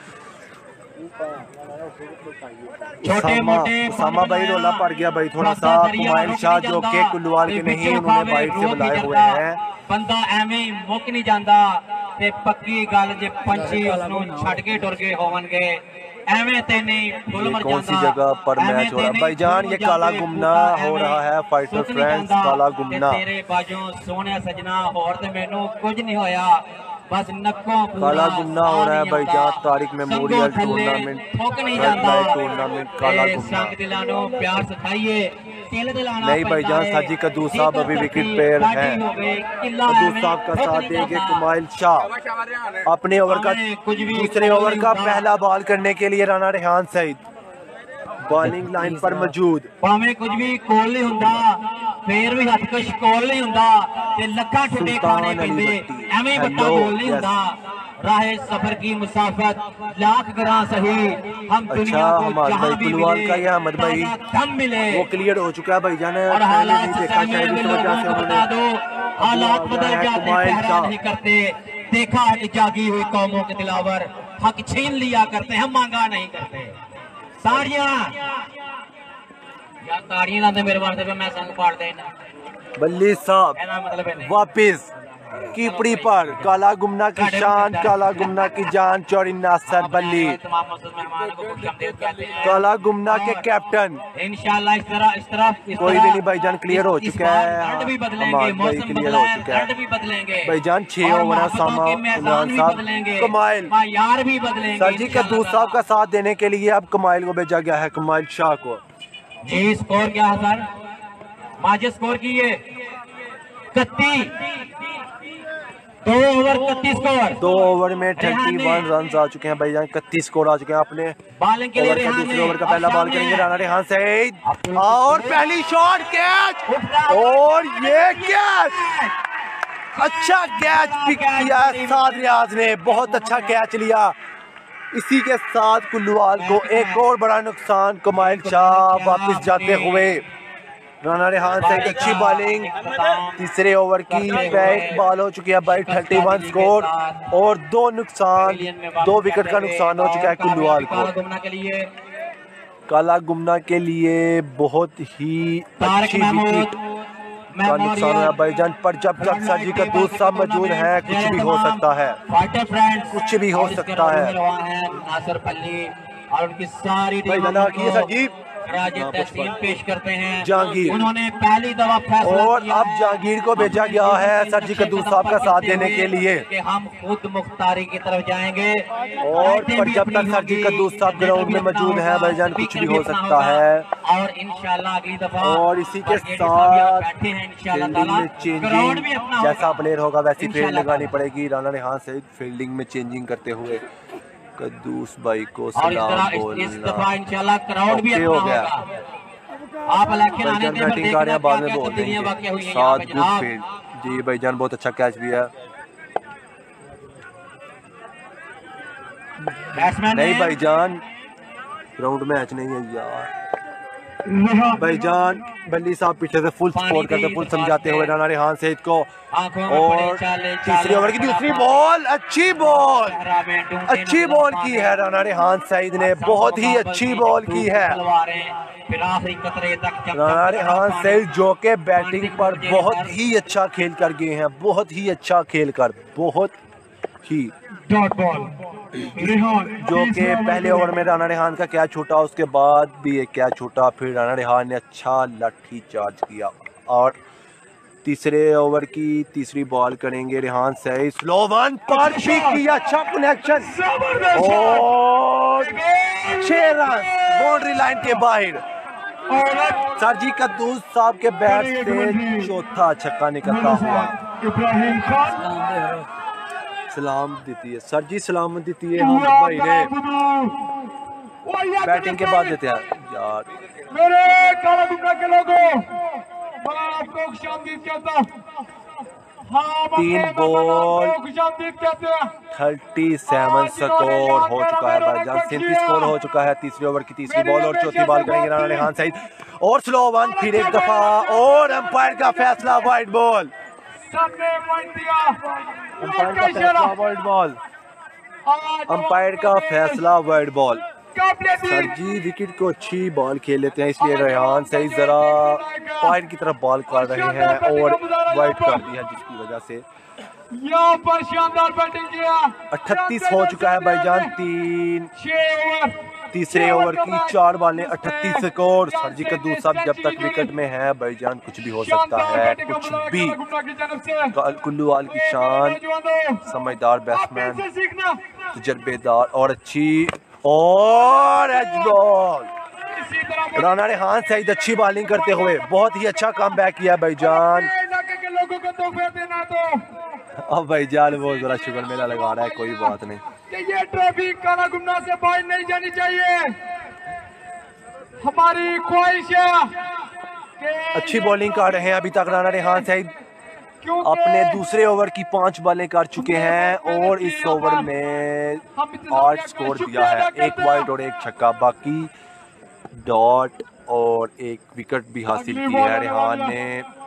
उसामा उसामा भाई रोला पड़ गया भाई थोड़ा सा। कुमाइल शाह जो के कुल्लूवाल के नहीं, उन्होंने बाहर से बुलाए हुए हैं। बंदा एवं मुक नहीं जाता ते पक्की गल जे पंछी उसनू छड़ के टुर गए होवनगे एवं ते नहीं फुल मर कौन सी जगह पर मैच हो रहा है भाईजान? ये काला गुमना हो रहा है फाइटर फ्रेंड्स, काला गुमना। तेरे बाजों सोने सजना होर ते मैनू कुछ नहीं होया, बस नक्कों काला गुमना हो रहा है भाईजान, तारिक मेमोरियल टूर्नामेंट, ठोक नहीं जाता टूर्नामेंट काला गुमना। संग दिलानो प्यार सिखाइए, तिल दिलाना नहीं भाईजान, साजी कद्दू साहब अभी विकेट पेयर हैं, कद्दू साहब का साथ देंगे कुमाइल शाह। अपने ओवर का दूसरे ओवर का पहला बॉल करने के लिए राना रेहान सईद बॉलिंग लाइन पर मौजूद। भावें कुछ भी कोल नहीं हुंदा, फिर भी हथ कुछ कोल नहीं हुंदा ते लखा ठुडे खाने पैंदे, एवें बट्टा बोल नहीं हुंदा। राहे सफर की मुसाफत लाख ग्रां सही, हम दुनिया को जहां भी कुल्लूवाल का ये अहमद भाई दम मिले वो क्लियर हो चुका है भाईजान, और हालात से शामिल में लोगों को बता दो, हालात बदल जाते पहरा नहीं करते, देखा कि जागी हुई कौमों के दिलावर हक छीन लिया करते हैं, मांगा नहीं करते। ताड़ियां यार ताड़ियां लाते मेरे वास्ते पे मैं संग पाड़ देना बल्ली साहब एदा मतलब है वापिस कीपड़ी पर काला गुमना की शान, काला गुमना की जान, चौरी नासर बल्ली तमाम मुस्तफ़ मेहमानों को खुशामदीद कहते हैं। काला गुमना के कैप्टन इंशाल्लाह इस तरह इस तरह कोई भी नहीं भाईजान, क्लियर हो चुका है, रन भी बदलेंगे, हमाद भाई मौसम क्लियर बदला हो है, चुका है रन भी बदलेंगे भाईजान। छह ओवर है, सामा इमरान साहब कमाइल यार भी बदलेंगे। सर जी कद्दू साहब का साथ देने के लिए अब कमाइल को भेजा गया है, कमाइल शाह को। जी स्कोर क्या है सर? माजे स्कोर की ये इकतीस, दो ओवर इकतीस स्कोर, दो ओवर में थर्टी वन रन आ चुके हैं भाईजान, इकतीस स्कोर आ चुके हैं। अपने बॉलिंग के लिए ओवर का रेहान दूसरे ने ओवर का पहला बॉल करेंगे राना रेहान सईद और पहली शॉट कैच उठा- और ये कैच, अच्छा कैच पिक किया है साद रियाज ने, बहुत अच्छा कैच लिया। इसी के साथ कुल्लूवाल को एक और बड़ा नुकसान, कुमाइल शाह वापस जाते हुए। राना रेहान सईद अच्छी बॉलिंग, तीसरे ओवर की बैक बॉल हो चुकी है भाई, थर्टी वन स्कोर और दो नुकसान, दो विकेट का नुकसान हो चुका है कुल्लूवाल को। काला गुमना के लिए काला गुमना के लिए बहुत ही तारिक अच्छी महमूद विकेट का नुकसान है भाईजान, पर जब तक सर जी का दूध साहब मौजूद है कुछ भी हो सकता है, फाइटर फ्रेंड्स कुछ भी हो सकता है। नासिर पल्ली और उनकी सारी भाई जना की सर जी राजे तहसीन पेश करते हैं जहांगीर, उन्होंने पहली दफा फैसला और किया अब है जहांगीर को भेजा गया है सर जी कद्दू साहब का साथ देने के लिए, कि हम खुद मुख्तारी की तरफ जाएंगे। और पर जब तक सर जी कद्दू साहब ग्राउंड में मौजूद है भाईजान कुछ भी हो सकता है। और इंशाल्लाह अगली दफा और इसी के साथ फील्डिंग में चेंजिंग, जैसा प्लेयर होगा वैसी फील्ड लगानी पड़ेगी। राना रेहान सईद फील्डिंग में चेंजिंग करते हुए कद्दूस भाई को और इस सलाम तरह इस, इस दफा बोलना। इंशाल्लाह क्राउड भी ओके अपना हो गया। होगा। आप इलेक्शन आने भाईजान से बैटिंग कर रहे हैं, बाद में क्या बोल तब्दीलियां वाक़या देंगे। हुई हैं यहाँ सात पे गुड जनाब। फील्ड जी भाईजान, बहुत अच्छा कैच भी है। बैट्समैन नहीं ने भाईजान ग्राउंड मैच नहीं है यार, भाईजान बल्ली साहब पीछे से फुल सपोर्ट करते, फुल समझाते हुए राना रेहान सईद को। और तीसरी ओवर की दूसरी बॉल, अच्छी बॉल, अच्छी बॉल की है राना रेहान सईद ने, बहुत ही अच्छी बॉल की है राना रेहान सईद, जो के बैटिंग पर बहुत ही अच्छा खेल कर गए हैं, बहुत ही अच्छा खेल कर, बहुत ही डॉट बॉल जो कि पहले ओवर में राना रेहान का कैच छूटा, उसके बाद भी एक कैच छूटा, फिर राना रेहान ने अच्छा लाठी चार्ज किया। और तीसरे ओवर की तीसरी बॉल करेंगे रेहान सईद, स्लो वन पर भी किया, अच्छा कनेक्शन और छह रन बाउंड्री लाइन के बाहर। सरजी कद्दूस साहब के बैट से चौथा छक्का निकलता हुआ। इब्राहिम खान सलाम देती है सर जी, सलाम देती है हम भाई ने, बैटिंग के बाद देते हैं यार। मेरे काला गुमरा के लोगों, मैं आपको खुशामदीद कहता हूं। हाँ, तीन बॉल खुशामदीद कहते हैं। थर्टी सेवन स्कोर हो चुका है भाईजान, सैंतीस स्कोर हो चुका है। तीसरी ओवर की तीसरी बॉल और चौथी बॉल करेंगे राना रेहान सईद, और स्लो वन फिर एक दफा, और अंपायर का फैसला वाइड बॉल, अंपायर का फैसला वाइड बॉल, अंपायर का फैसला wide ball. Sir ji wicket को अच्छी बॉल खेल लेते हैं, इसलिए रेहान सईद जरा पॉइंट की तरफ बॉल कर रहे हैं और वाइड कर दी है, जिसकी वजह से यहाँ पर शानदार बैटिंग किया। अठतीस हो चुका है भाईजान, तीन तीसरे ओवर की चार बॉलें अठतीस स्कोर। सरजी कद्दूस साहब जब तक विकेट में है भाईजान कुछ भी हो सकता है, कुछ भी। कुल्लूवाल की शान, समझदार बैट्समैन, तजर्बेदार और अच्छी और एज बॉल। राना रेहान सईद अच्छी बॉलिंग करते हुए बहुत ही अच्छा कम बैक किया भाईजान। अब भाईजान वो जरा शुगर मेला लगा रहा है, कोई बात नहीं। ये ट्रॉफी काला गुमना से बाहर नहीं जानी चाहिए, हमारी ख्वाहिश है। अच्छी बॉलिंग कर रहे हैं अभी तक राना रेहान सईद, अपने दूसरे ओवर की पांच बॉलें कर चुके हैं और इस ओवर में आठ स्कोर दिया है, एक वाइड और एक छक्का, बाकी डॉट और एक विकेट भी हासिल की है रेहान ने।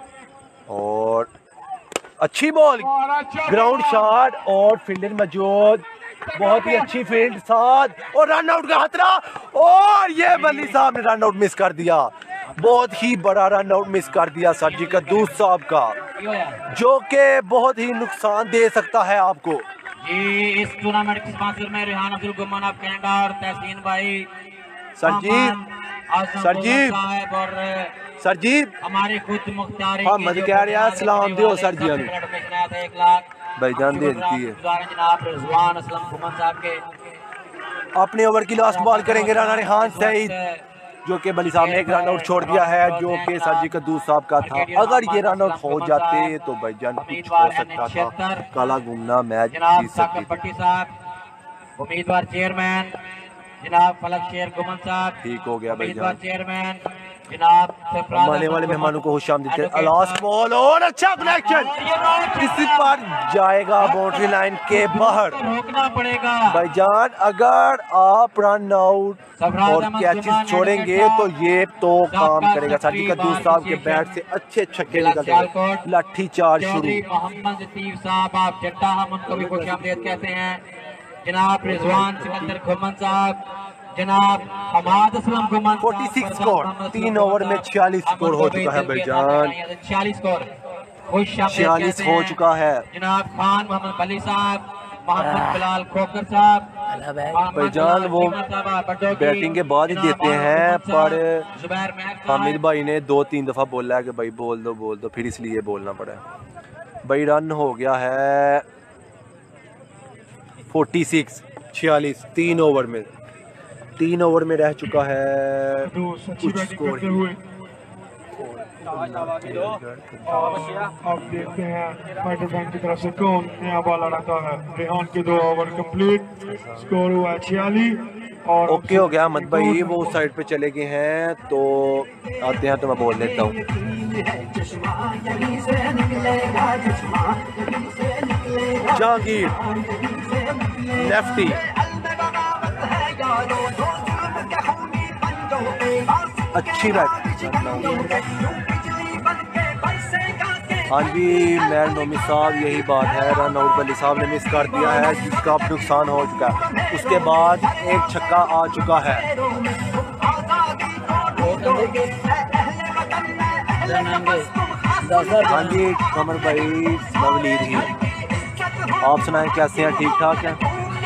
और अच्छी बॉल, ग्राउंड शॉट और फील्डर मौजूद, बहुत ही अच्छी फील्ड साथ और रन आउट का खतरा, और ये बल्ली साहब ने रन आउट मिस कर दिया, बहुत ही बड़ा रन आउट मिस कर दिया सरजी कद्दूस साहब का, जो कि बहुत ही नुकसान दे सकता है आपको। जी इस टूर्नामेंट के स्पॉन्सर में रेहान अब्दुल गुमान ऑफ कनाडा और तहसीन भाई सरजी सरजी और सरजी हमारे खुद मुख्तार हाँ मत कह रहे हैं, सलाम दियो सरजी एक लाख भाईजान दे देती है। जनाब रिजवान असलम गुमान साहब के अपने ओवर की लास्ट बॉल करेंगे राना रेहान सईद, जो कि बली साहब ने एक रन आउट छोड़ दिया है, जो कि सरजी कद्दूस साहब का था। अगर ये रन आउट हो जाते तो भाईजान कुछ हो सकता था, काला गुमना मैच जीत सकती थी। साहब उम्मीदवार चेयरमैन जनाब फलक शेर गुमान साहब, ठीक हो गया उम्मीदवार भाईजान। चेयरमैन जनाब आने वाले मेहमानों को खुशामदीद है। लास्ट बॉल और अच्छा कनेक्शन, किसी पर जाएगा बाउंड्री लाइन के बाहर। रोकना पड़ेगा भाईजान, अगर आप रन आउट और कैचेस छोड़ेंगे तो ये तो काम करेगा। सरजी कद्दूस साहब के बैट से अच्छे छक्के निकलते हैं, लाठी चार्ज शुरू। मोहम्मद लतीफ साहब आप जट्टा, हम उनको भी खुशामदीद कहते हैं। जनाब रिजवान सिकंदर गुमान साहब, जनाब हमाद असलम गुमान, छियालीस स्कोर, तीन ओवर में छियालीस स्कोर हो चुका है भाईजान, छियालीस स्कोर छियालीस हो चुका है। जनाब खान मोहम्मद बली साहब, मोहम्मद बिलाल खोकर साहब, भाईजान वो बैटिंग के बाद ही देते हैं, पर हामिद भाई ने दो तीन दफा बोला है कि भाई बोल दो बोल दो, फिर इसलिए बोलना पड़ा है। भाई रन हो गया है छियालीस, छियालीस तीन ओवर में, तीन ओवर में रह चुका है कुछ स्कोर ही। अब देखते हैं फाइटर बैंक की तरफ से कौन नया बॉल लड़ाता है। रेहान के दो ओवर कंप्लीट, स्कोर हुआ है छियालीस। और ओके हो गया अहमद भाई, वो साइड पे चले गए हैं, तो आते हैं तो मैं बोल देता हूँ। जहांगीर लेफ्टी, अच्छी बैट। हाँ जी मैन नोमी साहब, यही बात है, रन आउट बल्ली साहब ने मिस कर दिया है जिसका अब नुकसान हो चुका है। उसके बाद एक छक्का आ चुका है। हाँ जी कमर भाई नवलीद ही, आप सुनाएं कैसे हैं, ठीक ठाक हैं?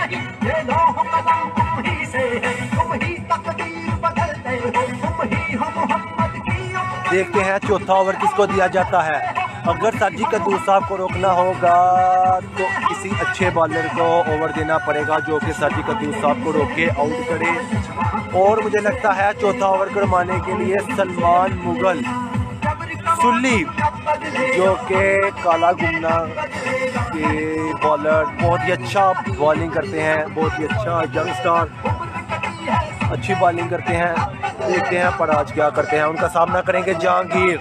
देखते हैं चौथा ओवर किसको दिया जाता है। अगर साजी कद्दूस साहब को रोकना होगा तो किसी अच्छे बॉलर को ओवर देना पड़ेगा जो कि साजी कद्दूस साहब को रोके आउट करे। और मुझे लगता है चौथा ओवर करवाने के लिए सलमान मुगल सुल्ली जो कि काला गुमना के बॉलर, बहुत ही अच्छा बॉलिंग करते हैं, बहुत ही अच्छा यंग स्टार, अच्छी बॉलिंग करते हैं। देखते हैं पर आज क्या करते हैं। उनका सामना करेंगे Jahangir.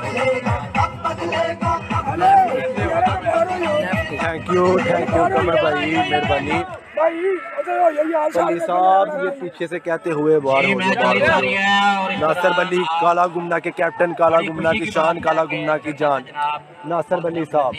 Thank you thank you Qamar भाई, मेहरबानी। बल्ली साहब ये पीछे से कहते हुए बार नासिर बल्ली, काला गुमना के कैप्टन, काला गुमना की शान, काला गुमना की जान, नासिर बल्ली साहब।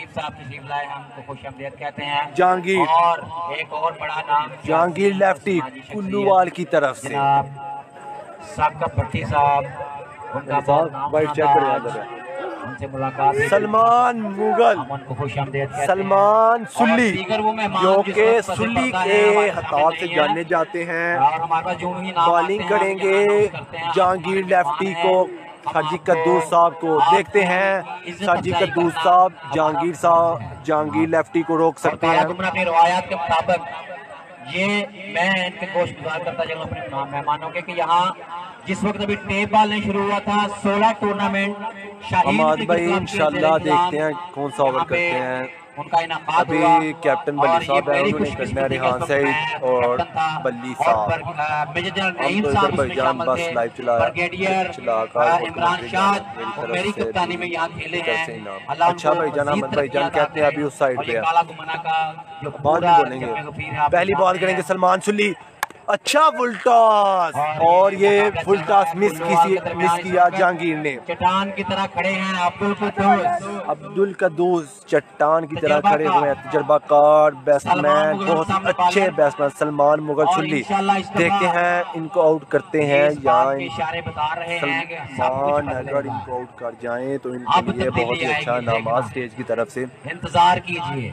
जहांगीर, और एक और बड़ा नाम जहांगीर लेफ्टी कुल्लूवाल की तरफ से। साहब का भट्टी साहब, उनका बहुत नाम वाइट चेक करवा, उनसे मुलाकात। सलमान मुगल, सलमान सुल्ली जो के सुल्ली के हताब से जाने जाते हैं। बॉलिंग करेंगे जहांगीर लेफ्टी को, साजी कद्दूस साहब को। देखते हैं साजी कद्दूस साहब जहांगीर साहब जहांगीर लेफ्टी को रोक सकते हैं। अपनी रवायत के मुताबिक ये मैं इनके गोश गुजार करता चलूँ अपने मेहमानों के कि यहाँ जिस वक्त अभी टेप बॉल नहीं शुरू हुआ था, सोलह टूर्नामेंट हमाद भाई इंशाल्लाह देखते हैं कौन सा ओवर करते हैं। उनका इनाकात अभी कैप्टन बल्ली साहब है, उन्होंने करना है रेहान सईद और बल्ली साहब। हम तो इधर भाईजान बस लाइव चला चला इमरान शाह मेरी कप्तानी में यहाँ खेले हैं। अच्छा भाईजान अहमद भाईजान कहते हैं अभी उस साइड पे है, बाद में बोलेंगे। पहली बॉल करेंगे सलमान सुल्ली, अच्छा फुल टॉस, और ये फुल टॉस मिस किसी मिस किया जहांगीर ने। चट्टान की तरह खड़े हैं अब्दुल कद्दूस, अब्दुल कद्दूस चट्टान की तरह खड़े हुए हैं, तजर्बाकार बैट्समैन, बहुत ही अच्छे बैट्समैन सलमान मुगल सुल्ली। देखते हैं इनको आउट करते हैं या सलमान अगर इनको आउट कर जाएं तो इनके लिए बहुत ही अच्छा नाम स्टेज की तरफ से। इंतजार कीजिए,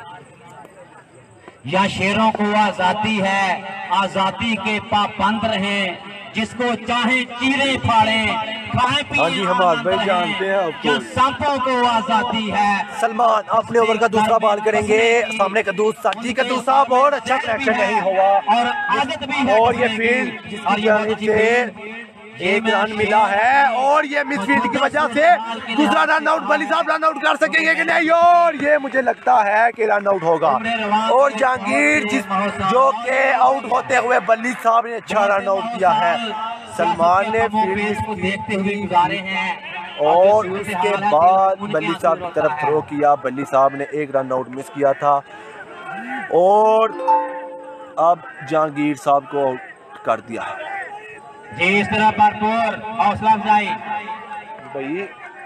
या शेरों को आजादी है, आजादी के पाबंद रहें, जिसको चाहे चीरे फाड़े, खाएं पिए। हाँ जी हम भाई जानते हैं आपको, सांपों को आजादी है। सलमान अपने ओवर का दूसरा बॉल करेंगे, सामने कद्दूस साजी कद्दूस साहब, और अच्छा कनेक्शन नहीं हुआ और आदत भी है। और ये फील्ड जिसकी जानिब से एक रन मिला है, और ये मिसफील्ड की वजह से दूसरा रन आउट बल्ली साहब रन आउट कर सकेंगे कि नहीं, और ये मुझे लगता है कि रन आउट होगा। और जहांगीर जिस जो के आउट होते हुए बल्ली साहब ने अच्छा रन आउट किया है। सलमान ने फील्ड और उसके बाद बल्ली साहब की तरफ थ्रो किया, बल्ली साहब ने एक रन आउट मिस किया था, और अब जहांगीर साहब को आउट कर दिया है। जी इस तरह भरपूर हौसला अफजाई भाई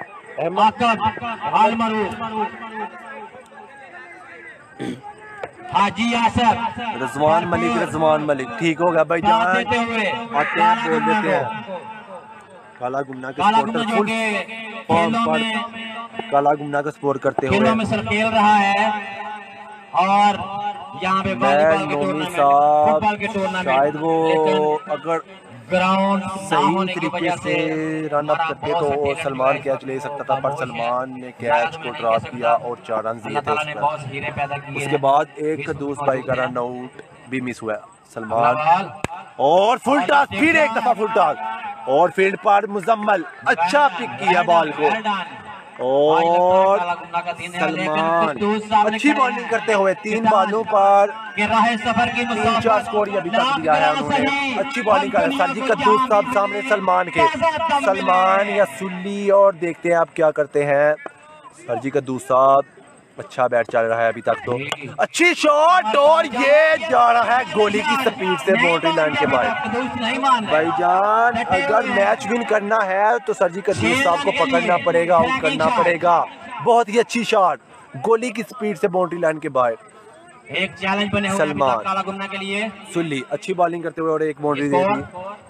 हाजी आसफ, रिजवान मलिक, रिजवान मलिक ठीक होगा भाई जान, आते हैं बोल देते हैं। काला गुमना के सपोर्टर फुल फॉर्म पर काला गुमना का स्कोर करते हुए में सर खेल रहा है, और यहाँ पे नोमी साहब शायद वो अगर ग्राउंड सही तरीके से रन अप करते तो सलमान कैच ले सकता था, पर सलमान ने कैच को ड्रॉप किया और चार रन दिए थे। उसके बाद एक कद्दूस भाई का रन आउट भी मिस हुआ सलमान, और फुल टॉस, फिर एक दफा फुल टॉस, और फील्ड पर मुजम्मल अच्छा पिक किया बॉल को, और सलमान अच्छी बॉलिंग करते हुए तीन बॉलों पर तीन चार स्कोर अभी तक दिया है उन्होंने, अच्छी बॉलिंग कर रहे हैं। साजी कद्दूस साहब सामने सलमान के, सलमान या सुल्ली, और देखते हैं आप क्या करते हैं। साजी कद्दूस साहब अच्छा बैट चल रहा है अभी तक तो। अच्छी शॉट और ये जा रहा है गोली की स्पीड से बाउंड्री लाइन के बाहर। भाईजान अगर मैच विन करना है तो सरजी कदूस साहब को पकड़ना पड़ेगा, आउट करना पड़ेगा। बहुत ही अच्छी शॉट गोली की स्पीड से बाउंड्री लाइन के बाहर। एक चैलेंज बने हुए सलमान काला गुमना के लिए। सुल्ली अच्छी बॉलिंग करते हुए और एक बाउंड्री दे दी।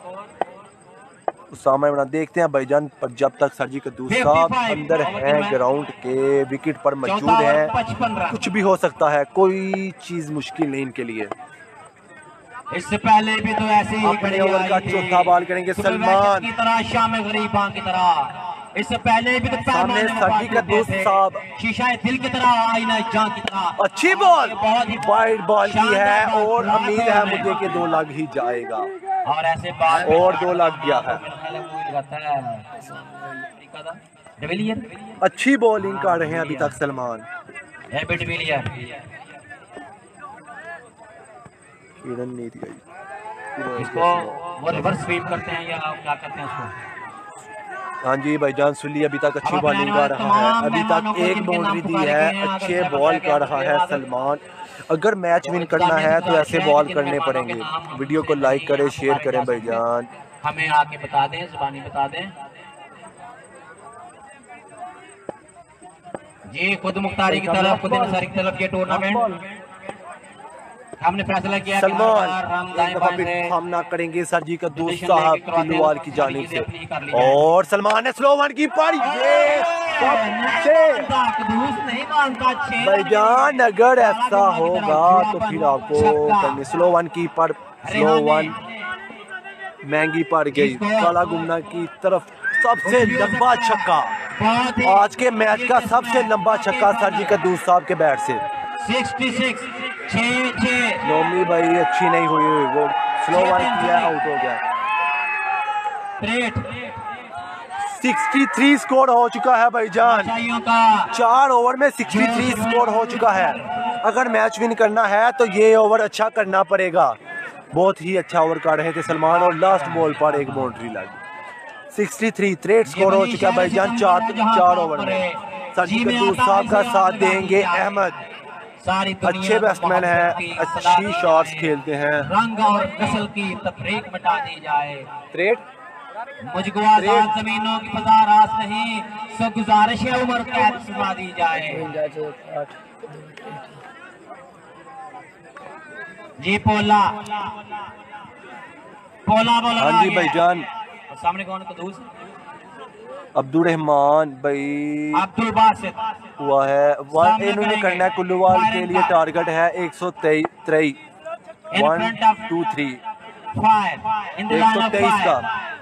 उसामा इमरान देखते हैं भाईजान पर जब तक सरजी कदूस साहब अंदर हैं ग्राउंड के विकेट पर मौजूद हैं कुछ भी हो सकता है, कोई चीज मुश्किल नहीं इनके लिए। इससे पहले भी तो ऐसे ही अपने ओवर का चौथा बॉल करेंगे सलमान की तरह, शाम गरीबां की तरह। इससे पहले भी तो सामने सरजी कदूस साहब शीशा दिल की तरह, आईना जान की तरह। अच्छी बॉल वाइड बॉल की है और उम्मीद है मुझे कि दो लग ही जाएगा और ऐसे बाल और दो लग गया है। अच्छी बॉलिंग कर रहे हैं अभी तक सलमान। इसको वो रिवर्स स्वीप करते हैं या क्या करते हैं उसको? हाँ जी भाईजान सुल्ली अभी तक अच्छी बॉलिंग कर रहा है, अभी तक एक बाउंड्री दी है, अच्छे बॉल कर रहा है सलमान। अगर मैच विन करना है तो ऐसे बॉल करने पड़ेंगे। वीडियो को लाइक करें, शेयर करें भाईजान। हमें आके बता दें, जुबानी बता दें जी। खुद मुख्तारी की तरफ, खुद नसारी की तरफ ये टूर्नामेंट हमने फैसला किया। सलमान एक दफा फिर सामना करेंगे सरजी कदूस साहब किलोवाल की जानिब से और सलमान ने स्लो वन की पर ये भाईजान अगर ऐसा होगा तो फिर आपको करनी स्लो वन की पर स्लो वन महंगी पड़ गई। काला गुमना की तरफ सबसे लंबा छक्का, आज के मैच का सबसे लंबा छक्का सरजी कदूस साहब के बैट से। नोमी भाई अच्छी नहीं हुई, वो स्लो वन किया, आउट हो गया। तिरसठ स्कोर हो चुका है भाईजान, चार ओवर में तिरसठ स्कोर हो चुका है। अगर मैच विन करना है तो ये ओवर अच्छा करना पड़ेगा। बहुत ही अच्छा ओवर कर रहे थे सलमान और लास्ट बॉल पर एक बाउंड्री लगी। तिरसठ तिरसठ स्कोर हो चुका है भाईजान चार चार ओवर में। सरजी कदूस साहब का साथ देंगे अहमद, अच्छे बैट्समैन हैं, अच्छी शॉट्स खेलते हैं। रंग और नस्ल की तफरीक मिटा दी जाए। त्रेट मुझको आजाद जमीनों की फजा रास नहीं, सो गुजारिश है उम्र कैद सुना दी जाए। जी पोला पोला बोला। हाँ जी भाईजान सामने कौन कदूस? अब्दुल रहमान भाई अब्दुल बासित हुआ है। वन इन्होंने करना है कुल्लूवाल के लिए, टारगेट है एक सौ तेईस वन टू थ्री एक सौ तेईस का।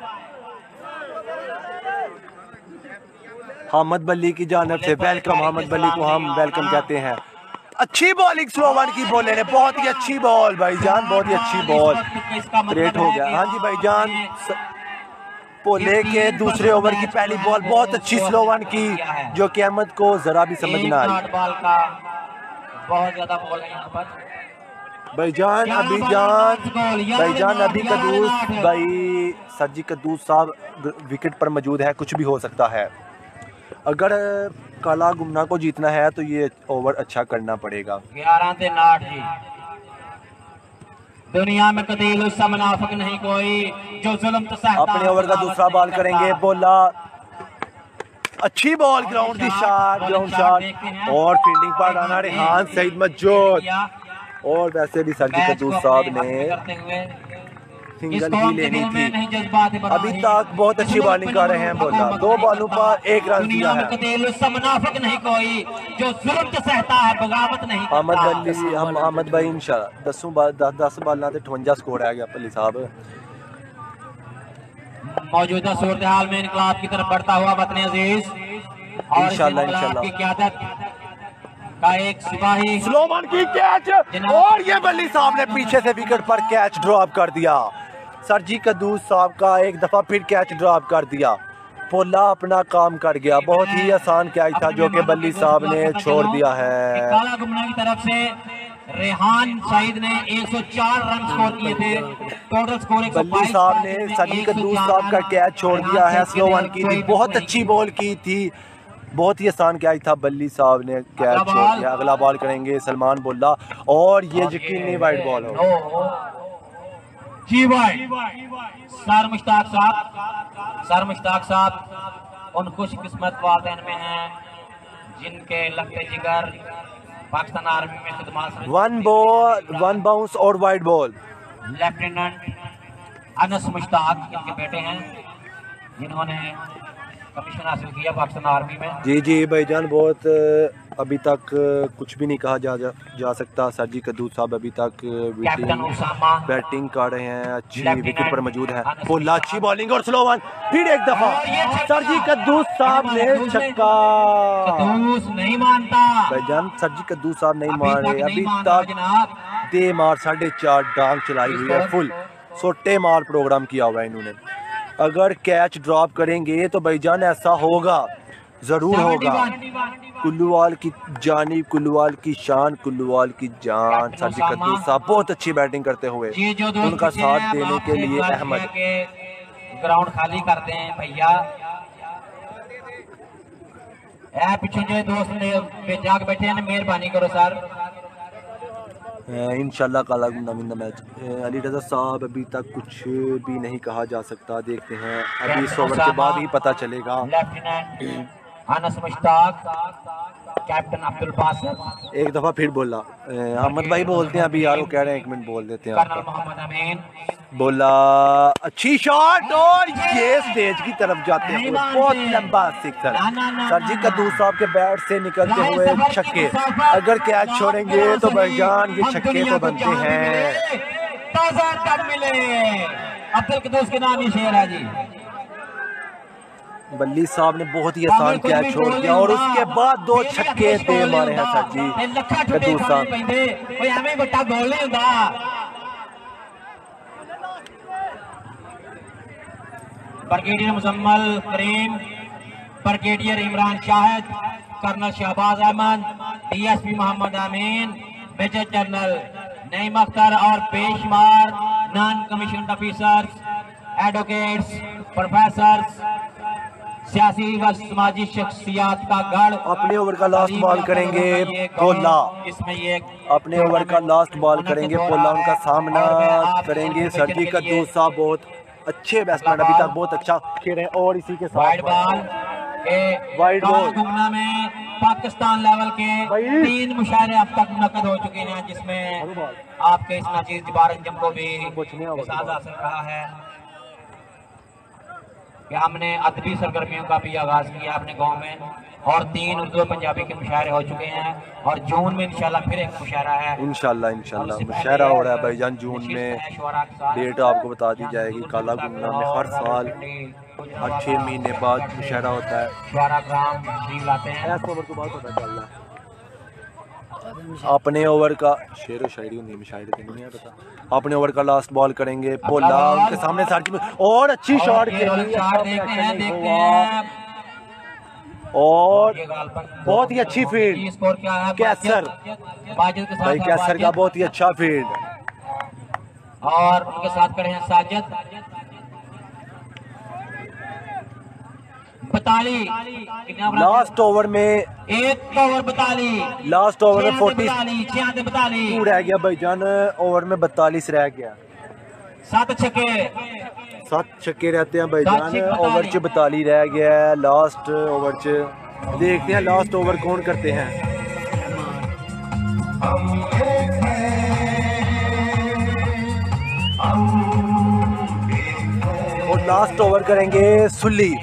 हामिद बल्ली की जानिब से वेलकम, हामिद बल्ली को हम वेलकम कहते हैं। अच्छी बॉलिंग स्लो वन की बॉलर है, बहुत ही अच्छी बॉल भाईजान, बहुत ही अच्छी बॉल। क्रिएट हो गया। हाँ जी भाईजान पोले के दूसरे ओवर की पहली बॉल बहुत अच्छी स्लो वन की, जो कि अहमद को जरा भी समझ ना आई। बहुत ज्यादा बॉल है यहाँ पर भाईजान। अभी जान भाईजान अभी कदूस भाई सरजी कदूस साहब विकेट पर मौजूद है, कुछ भी हो सकता है। अगर काला गुमना को जीतना है तो ये ओवर अच्छा करना पड़ेगा। ग्यारह से नाट जी, दुनिया में कदील उससे मुनाफिक नहीं कोई जो जुल्म तो सहता। अपने ओवर का दूसरा बॉल करेंगे, बोला अच्छी बॉल, ग्राउंड की शॉट, ग्राउंड शॉट और फील्डिंग पर राना रेहान सईद मजूद। और वैसे भी सरजी कदूस साहब ने सिंगल ही लेनी थी। अभी तक बहुत अच्छी बॉलिंग कर रहे हैं, बोला दो बॉलों पर एक रन दिया है। मुनाफिक नहीं कोई जो जुल्म तो सहता है, बगावत नहीं। अहमद बल्ली हम अहमद भाई इंशाल्लाह दसों दस दस बॉल से अठवंजा स्कोर आ गया पल्ली साहब। मौजूदा सूरत हाल में इनकलाब की तरफ बढ़ता हुआ वतन अजीज और इंशाल्लाह इंशाल्लाह की क़यादत का एक सिपाही स्लो वन की कैच और ये बल्ली साहब ने पीछे से विकेट पर कैच ड्रॉप कर दिया। सरजी कदूस साहब का एक दफा फिर कैच ड्रॉप कर दिया। पोला अपना काम कर गया, बहुत ही आसान कैच था जो कि बल्ली साहब ने छोड़ दिया है। काला गुमना की तरफ से रेहान सईद ने एक सौ चार रन स्कोर किए थे, टोटल स्कोर एक सौ बाईस। बल्ली साहब ने सरजी कदूस साहब का कैच छोड़ दिया है, स्लो वन की थी, बहुत अच्छी बॉल की थी बहुत ही आसान कैच था, बल्ली साहब ने कैच छोड़ दिया। अगला बॉल करेंगे सलमान बोला और ये यकीन नहीं वाइड बॉल हो जी वाइड। सर मुश्ताक साहब सर मुश्ताक साहब उन खुश किस्मत वालिदैन में हैं जिनके लगते जिगर पाकिस्तान आर्मी में खिदमत। वन बॉल वन बाउंस और wide ball. Lieutenant Anas Mushtaq इनके बेटे हैं जिन्होंने कमीशन हासिल किया पाकिस्तान आर्मी में। जी जी भाईजान, बहुत अभी तक कुछ भी नहीं कहा जा जा, जा सकता। सरजी कद्दू साहब अभी तक बैटिंग कर रहे हैं, अच्छी विकेट पर मौजूद है। बोला अच्छी बॉलिंग और स्लो वन, फिर एक दफा सरजी कद्दू साहब ने छक्का। नहीं मानता भाईजान, सरजी कद्दू साहब नहीं मान रहे अभी तक। दे मार साढ़े चार डांग चलाई हुई है, फुल सोटे मार प्रोग्राम किया हुआ है इन्होंने। अगर कैच ड्रॉप करेंगे तो भाईजान ऐसा होगा, जरूर होगा। कुल्लूवाल की जानी, कुल्लूवाल की शान, कुल्लूवाल की जान। सरजी कद्दू साहब बहुत अच्छी बैटिंग करते हुए उनका साथ देने के लिए अहमद ग्राउंड खाली करते हैं भैया। पीछे जो दोस्त जाग बैठे हैं, मेहरबानी करो सर। इंशाल्लाह काला नवीन मैच। अली रजा साहब अभी तक कुछ भी नहीं कहा जा सकता, देखते हैं अभी इस ओवर के बाद ही पता चलेगा। लेफ्टिनेंट अनस मुश्ताक, कैप्टन अब्दुल बासित एक दफा फिर बोला। अहमद भाई बोलते हैं अभी यार, वो कह रहे हैं एक मिनट बोल देते हैं। कर्नल मोहम्मद अमीन बोला अच्छी शॉट और ये स्टेज की तरफ जाते हुए बहुत लंबा सिक्सर। सरजी कद्दू साहब के बैट से निकलते हुए छक्के। अगर कैच छोड़ेंगे तो भाईजान ये छक्के तो बनते हैं। ताजा टब मिले अब्दुल कद्दूस के नाम ही शेर है जी। बल्ली साहब ने बहुत ही आसान कैच छोड़ दिया और उसके बाद दो छक्के दे मारे हैं सरजी कद्दू साहब। Brigadier Muzammil Karim, brigadier Imran Shahid, colonel Shahbaz Ahmed, DSP Mohammad Amin, major general Naeem Akhtar और बेशुमार non commission officers, advocates, professors, सियासी व समाजी शख्सियात का गढ़। अपने ओवर का लास्ट बॉल करेंगे पोला। इसमें ये अपने ओवर का लास्ट बॉल करेंगे पोला, उनका सामना करेंगे सरजी कद्दू साहब। बहुत अच्छे बैट्समैन, अभी तक बहुत अच्छा खेल रहे हैं। और इसी के साथ वाइड बॉल वाइड बॉल घूमना में पाकिस्तान लेवल के तीन मुशायरे अब तक मुनक्कद हो चुके हैं, जिसमें आपके इस नाचीज जबार अंजम को भी साथ हासिल रहा है कि हमने अदबी सरगर्मियों का भी आगाज किया अपने गांव में और तीन उर्दू पंजाबी के मुशायरे हो चुके हैं और जून में इंशाल्लाह फिर एक मुशायरा है। इंशाल्लाह इंशाल्लाह मुशायरा हो रहा है भाईजान जून में। डेट आपको बता दी जाएगी। काला गुमना में हर साल हर छः महीने बाद मुशायरा होता है। अपने ओवर का शेर व शायरी नहीं, मुशायरे के नहीं है पता। अपने ओवर का लास्ट बॉल करेंगे पोला, उनके सामने सार्की और अच्छी शॉट खेली और बहुत ही अच्छी फील्ड कैसर भाई, कैसर का बहुत ही अच्छा फील्ड। और उनके साथ खड़े हैं साजिद बताली। लास्ट ओवर में एक ओवर बताली, लास्ट ओवर में फोर्टी बताली टू रह गया भाईजान। ओवर में बतालीस रह गया। सात छक्के सात छक्के रहते हैं भाईजान। ओवर च बताली रह गया है। लास्ट ओवर च देखते हैं लास्ट ओवर कौन करते हैं। और लास्ट ओवर करेंगे सुल्ली।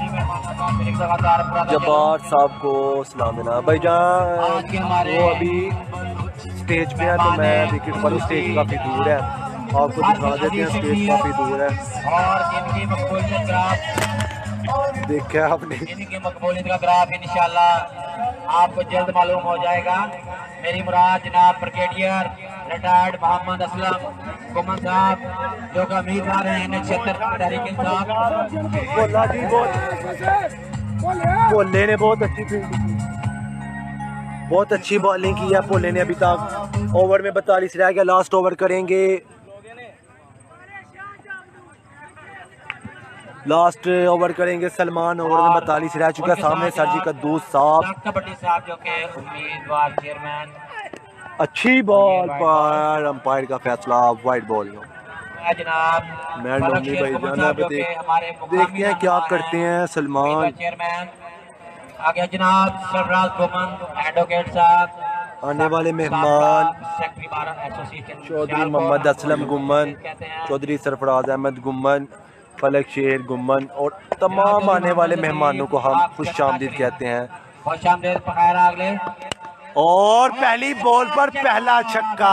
जब्बार साहब को सलाम देना भाईजान। वो अभी स्टेज पे है तो मैं विकेट पर, स्टेज काफी दूर है, आपको दिखा देते हैं स्टेज काफी दूर है। और इनकी मकबूलियत ग्राफ देखा आपने, इनकी मकबूलियत का ग्राफ इंशाल्लाह आपको जल्द मालूम हो जाएगा। मेरी मुराद जनाब ब्रिगेडियर रिटायर्ड मोहम्मद असलम कुमन साहब जो कि उम्मीदवार हैं एन एच छिहत्तर तहरीक इंसाफ। बोला जी बहुत भोले ने बहुत अच्छी फील्ड की, बहुत अच्छी बॉलिंग की है भोले ने अभी तक। ओवर में बतालीस रह गया। लास्ट ओवर करेंगे लास्ट ओवर करेंगे सलमान, ओवर में बतालीस रह चुका है। सामने सरजी कद्दूस साहब, कबड्डी साहब जो के उम्मीदवार चेयरमैन। अच्छी बॉल पर अंपायर का फैसला वाइड बॉल। जनाब मैं लोनी भाई जाना पे देख देखते हैं क्या करते हैं सलमान। चेयरमैन आगे जनाब सरफराज गुमन एडवोकेट साहब। आने वाले मेहमान secretary bar association Chaudhry Mohammad Aslam Gumman, Chaudhry Sarfaraz Ahmed Gumman, Falak Sher Gumman और तमाम आने वाले मेहमानों को हम खुश आमदीद कहते हैं। खुश आमदीद पखायर अगले। और पहली बॉल पर पहला छक्का,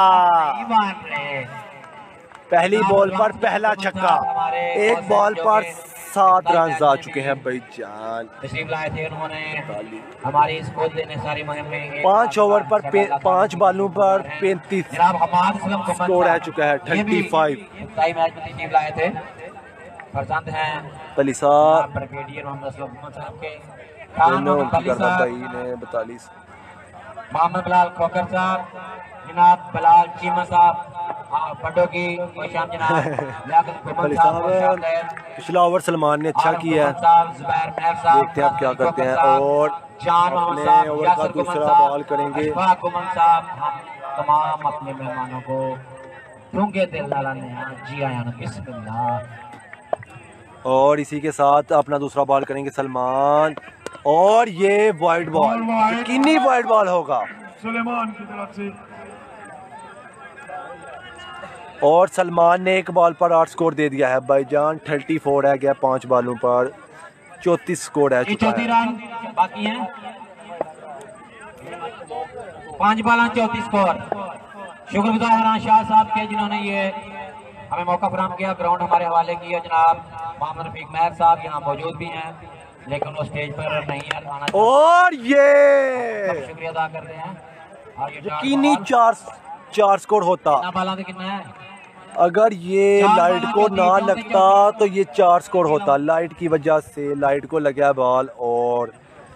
पहली बॉल पर पहला छक्का। एक बॉल पर सात रन आ चुके हैं भाईजान। तशरीफ लाए थे उन्होंने हमारी स्कूल देने सारी मुहिम में। पांच ओवर पर पांच बालों पर पैंतीस जनाब हमाद असलम गुमन स्कोर रह चुका है थर्टी फाइव। मैच में तशरीफ लाए थे, फरजंद हैं पली साहब ब्रिगेडियर मोहम्मद असलम गुमन साहब के। भाई ने बतालीस। मोहम्मद बिलाल खोकर साहब, जनाब बिलाल चीमा साहब बड़ो की शाम जनाब पिछला ओवर सलमान ने अच्छा किया है, देखते हैं आप क्या करते हैं। और अपने ओवर का दूसरा बॉल करेंगे। गुमन साहब हम तमाम अपने मेहमानों को ठूंगे दिल डालने जी आया बिस्मिल्लाह। और इसी के साथ अपना दूसरा बॉल करेंगे सलमान, और ये वाइड बॉल, यकीनी वाइड बॉल होगा सुलेमान की तरफ से। और सलमान ने एक बॉल पर आठ स्कोर दे दिया है भाईजान। थर्टी फोर है गया, पांच बॉलों पर चौतीस स्कोर है चुका है। रन बाकी हैं, पांच बॉल चौतीस स्कोर। शुक्रगुजार हरान शाह साहब के जिन्होंने ये हमें मौका फराहम किया, ग्राउंड हमारे हवाले किया। जनाब मोहम्मद रफीक महर साहब यहाँ मौजूद भी हैं लेकिन वो स्टेज पर नहीं आना। और ये शुक्रिया अदा करते हैं। यकीनी चार चार स्कोर होता कितना है, अगर ये लाइट को ना लगता तो ये चार स्कोर होता। लाइट की वजह से लाइट को लगा बॉल और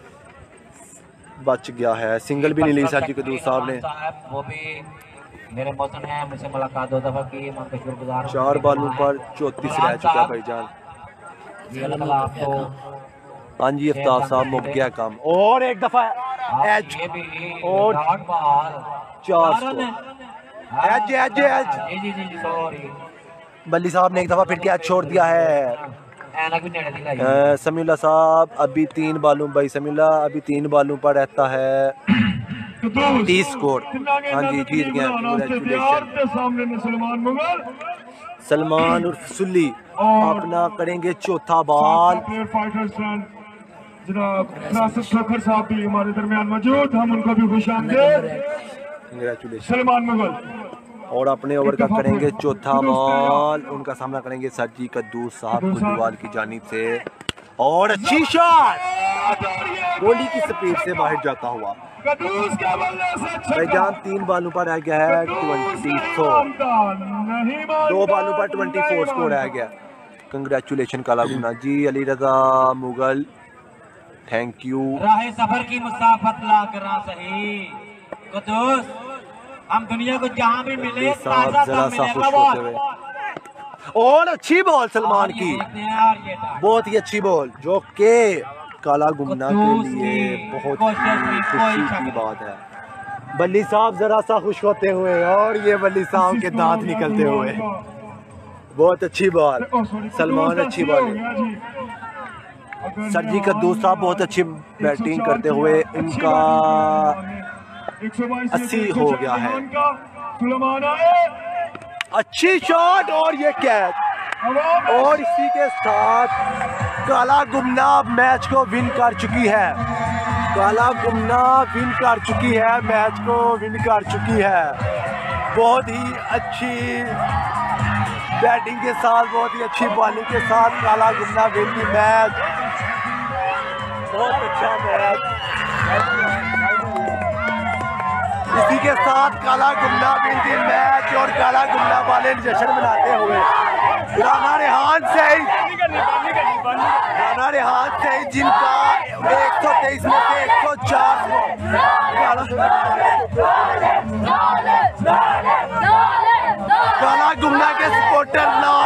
बच गया है। सिंगल भी नहीं ली सर जी कदूस साहब ने। वो भी मेरे मौसम है, मुझसे मुलाकात दो दफा की, मैं शुक्रगुजार। चार बॉलों पर चौतीस रह चुका भाईजान। आपको हाँ जी अफ्ताब साहब मुक गया काम। और एक दफा एच और चार स्कोर एच एच एच। जी जी जी सॉरी, बल्ली साहब ने एक दफा फिर कैच छोड़ दिया है। समीउल्लाह साहब अभी तीन बालों भाई समीउल्लाह अभी तीन बालों पर रहता है तीस स्कोर। हाँ जी जीत गया, सलमान उर्फ सुल्ली अपना करेंगे चौथा बॉल। जनाब नासिर खोखर साहब भी हमारे दरमियान मौजूद, हम उनको भी खुश आमदीद। सलमान मुगल और अपने ओवर का करेंगे चौथा बॉल। उनका सामना करेंगे सरजी कद्दूस साहब कुंजवाल की जानिब से। और अच्छी शॉट गोली की स्पीड से बाहर जाता हुआ भाईजान। तीन बालों पर रह गया है ट्वेंटी फोर, दो बालों पर ट्वेंटी फोर स्कोर रह गया। Congratulation Kala Gumna ji. Ali Raza Mughal thank you. राहे सफर की मुसाफत ला करा सही कद्दूस, हम दुनिया को जहां भी मिले ताजा जरा सा खुश होते हुए। और अच्छी बॉल सलमान की, बहुत ही अच्छी बॉल जो के काला गुमना के लिए बहुत खुशी की बात है। बल्ली साहब जरा सा खुश होते हुए और ये बल्ली साहब के दांत निकलते हुए। बहुत अच्छी बॉल सलमान, अच्छी बॉल। सरजी कद्दूस साहब बहुत अच्छी बैटिंग करते हुए इनका अस्सी हो गया है। अच्छी शॉट और ये कैच। और इसी के साथ काला गुमना मैच को विन कर चुकी है। काला गुमना विन कर चुकी है, मैच को विन कर चुकी है। बहुत ही अच्छी बैटिंग के साथ, बहुत ही अच्छी बॉलिंग के साथ काला गुमना विन की मैच। बहुत अच्छा मैच। इसी के साथ काला गुमना विन की मैच और काला गुमना वाले जश्न मनाते हुए राना रेहान सईद राना रेहान सईद जिनका एक सौ तेईस में से एक सौ चार काला गुमना के सपोर्टर ना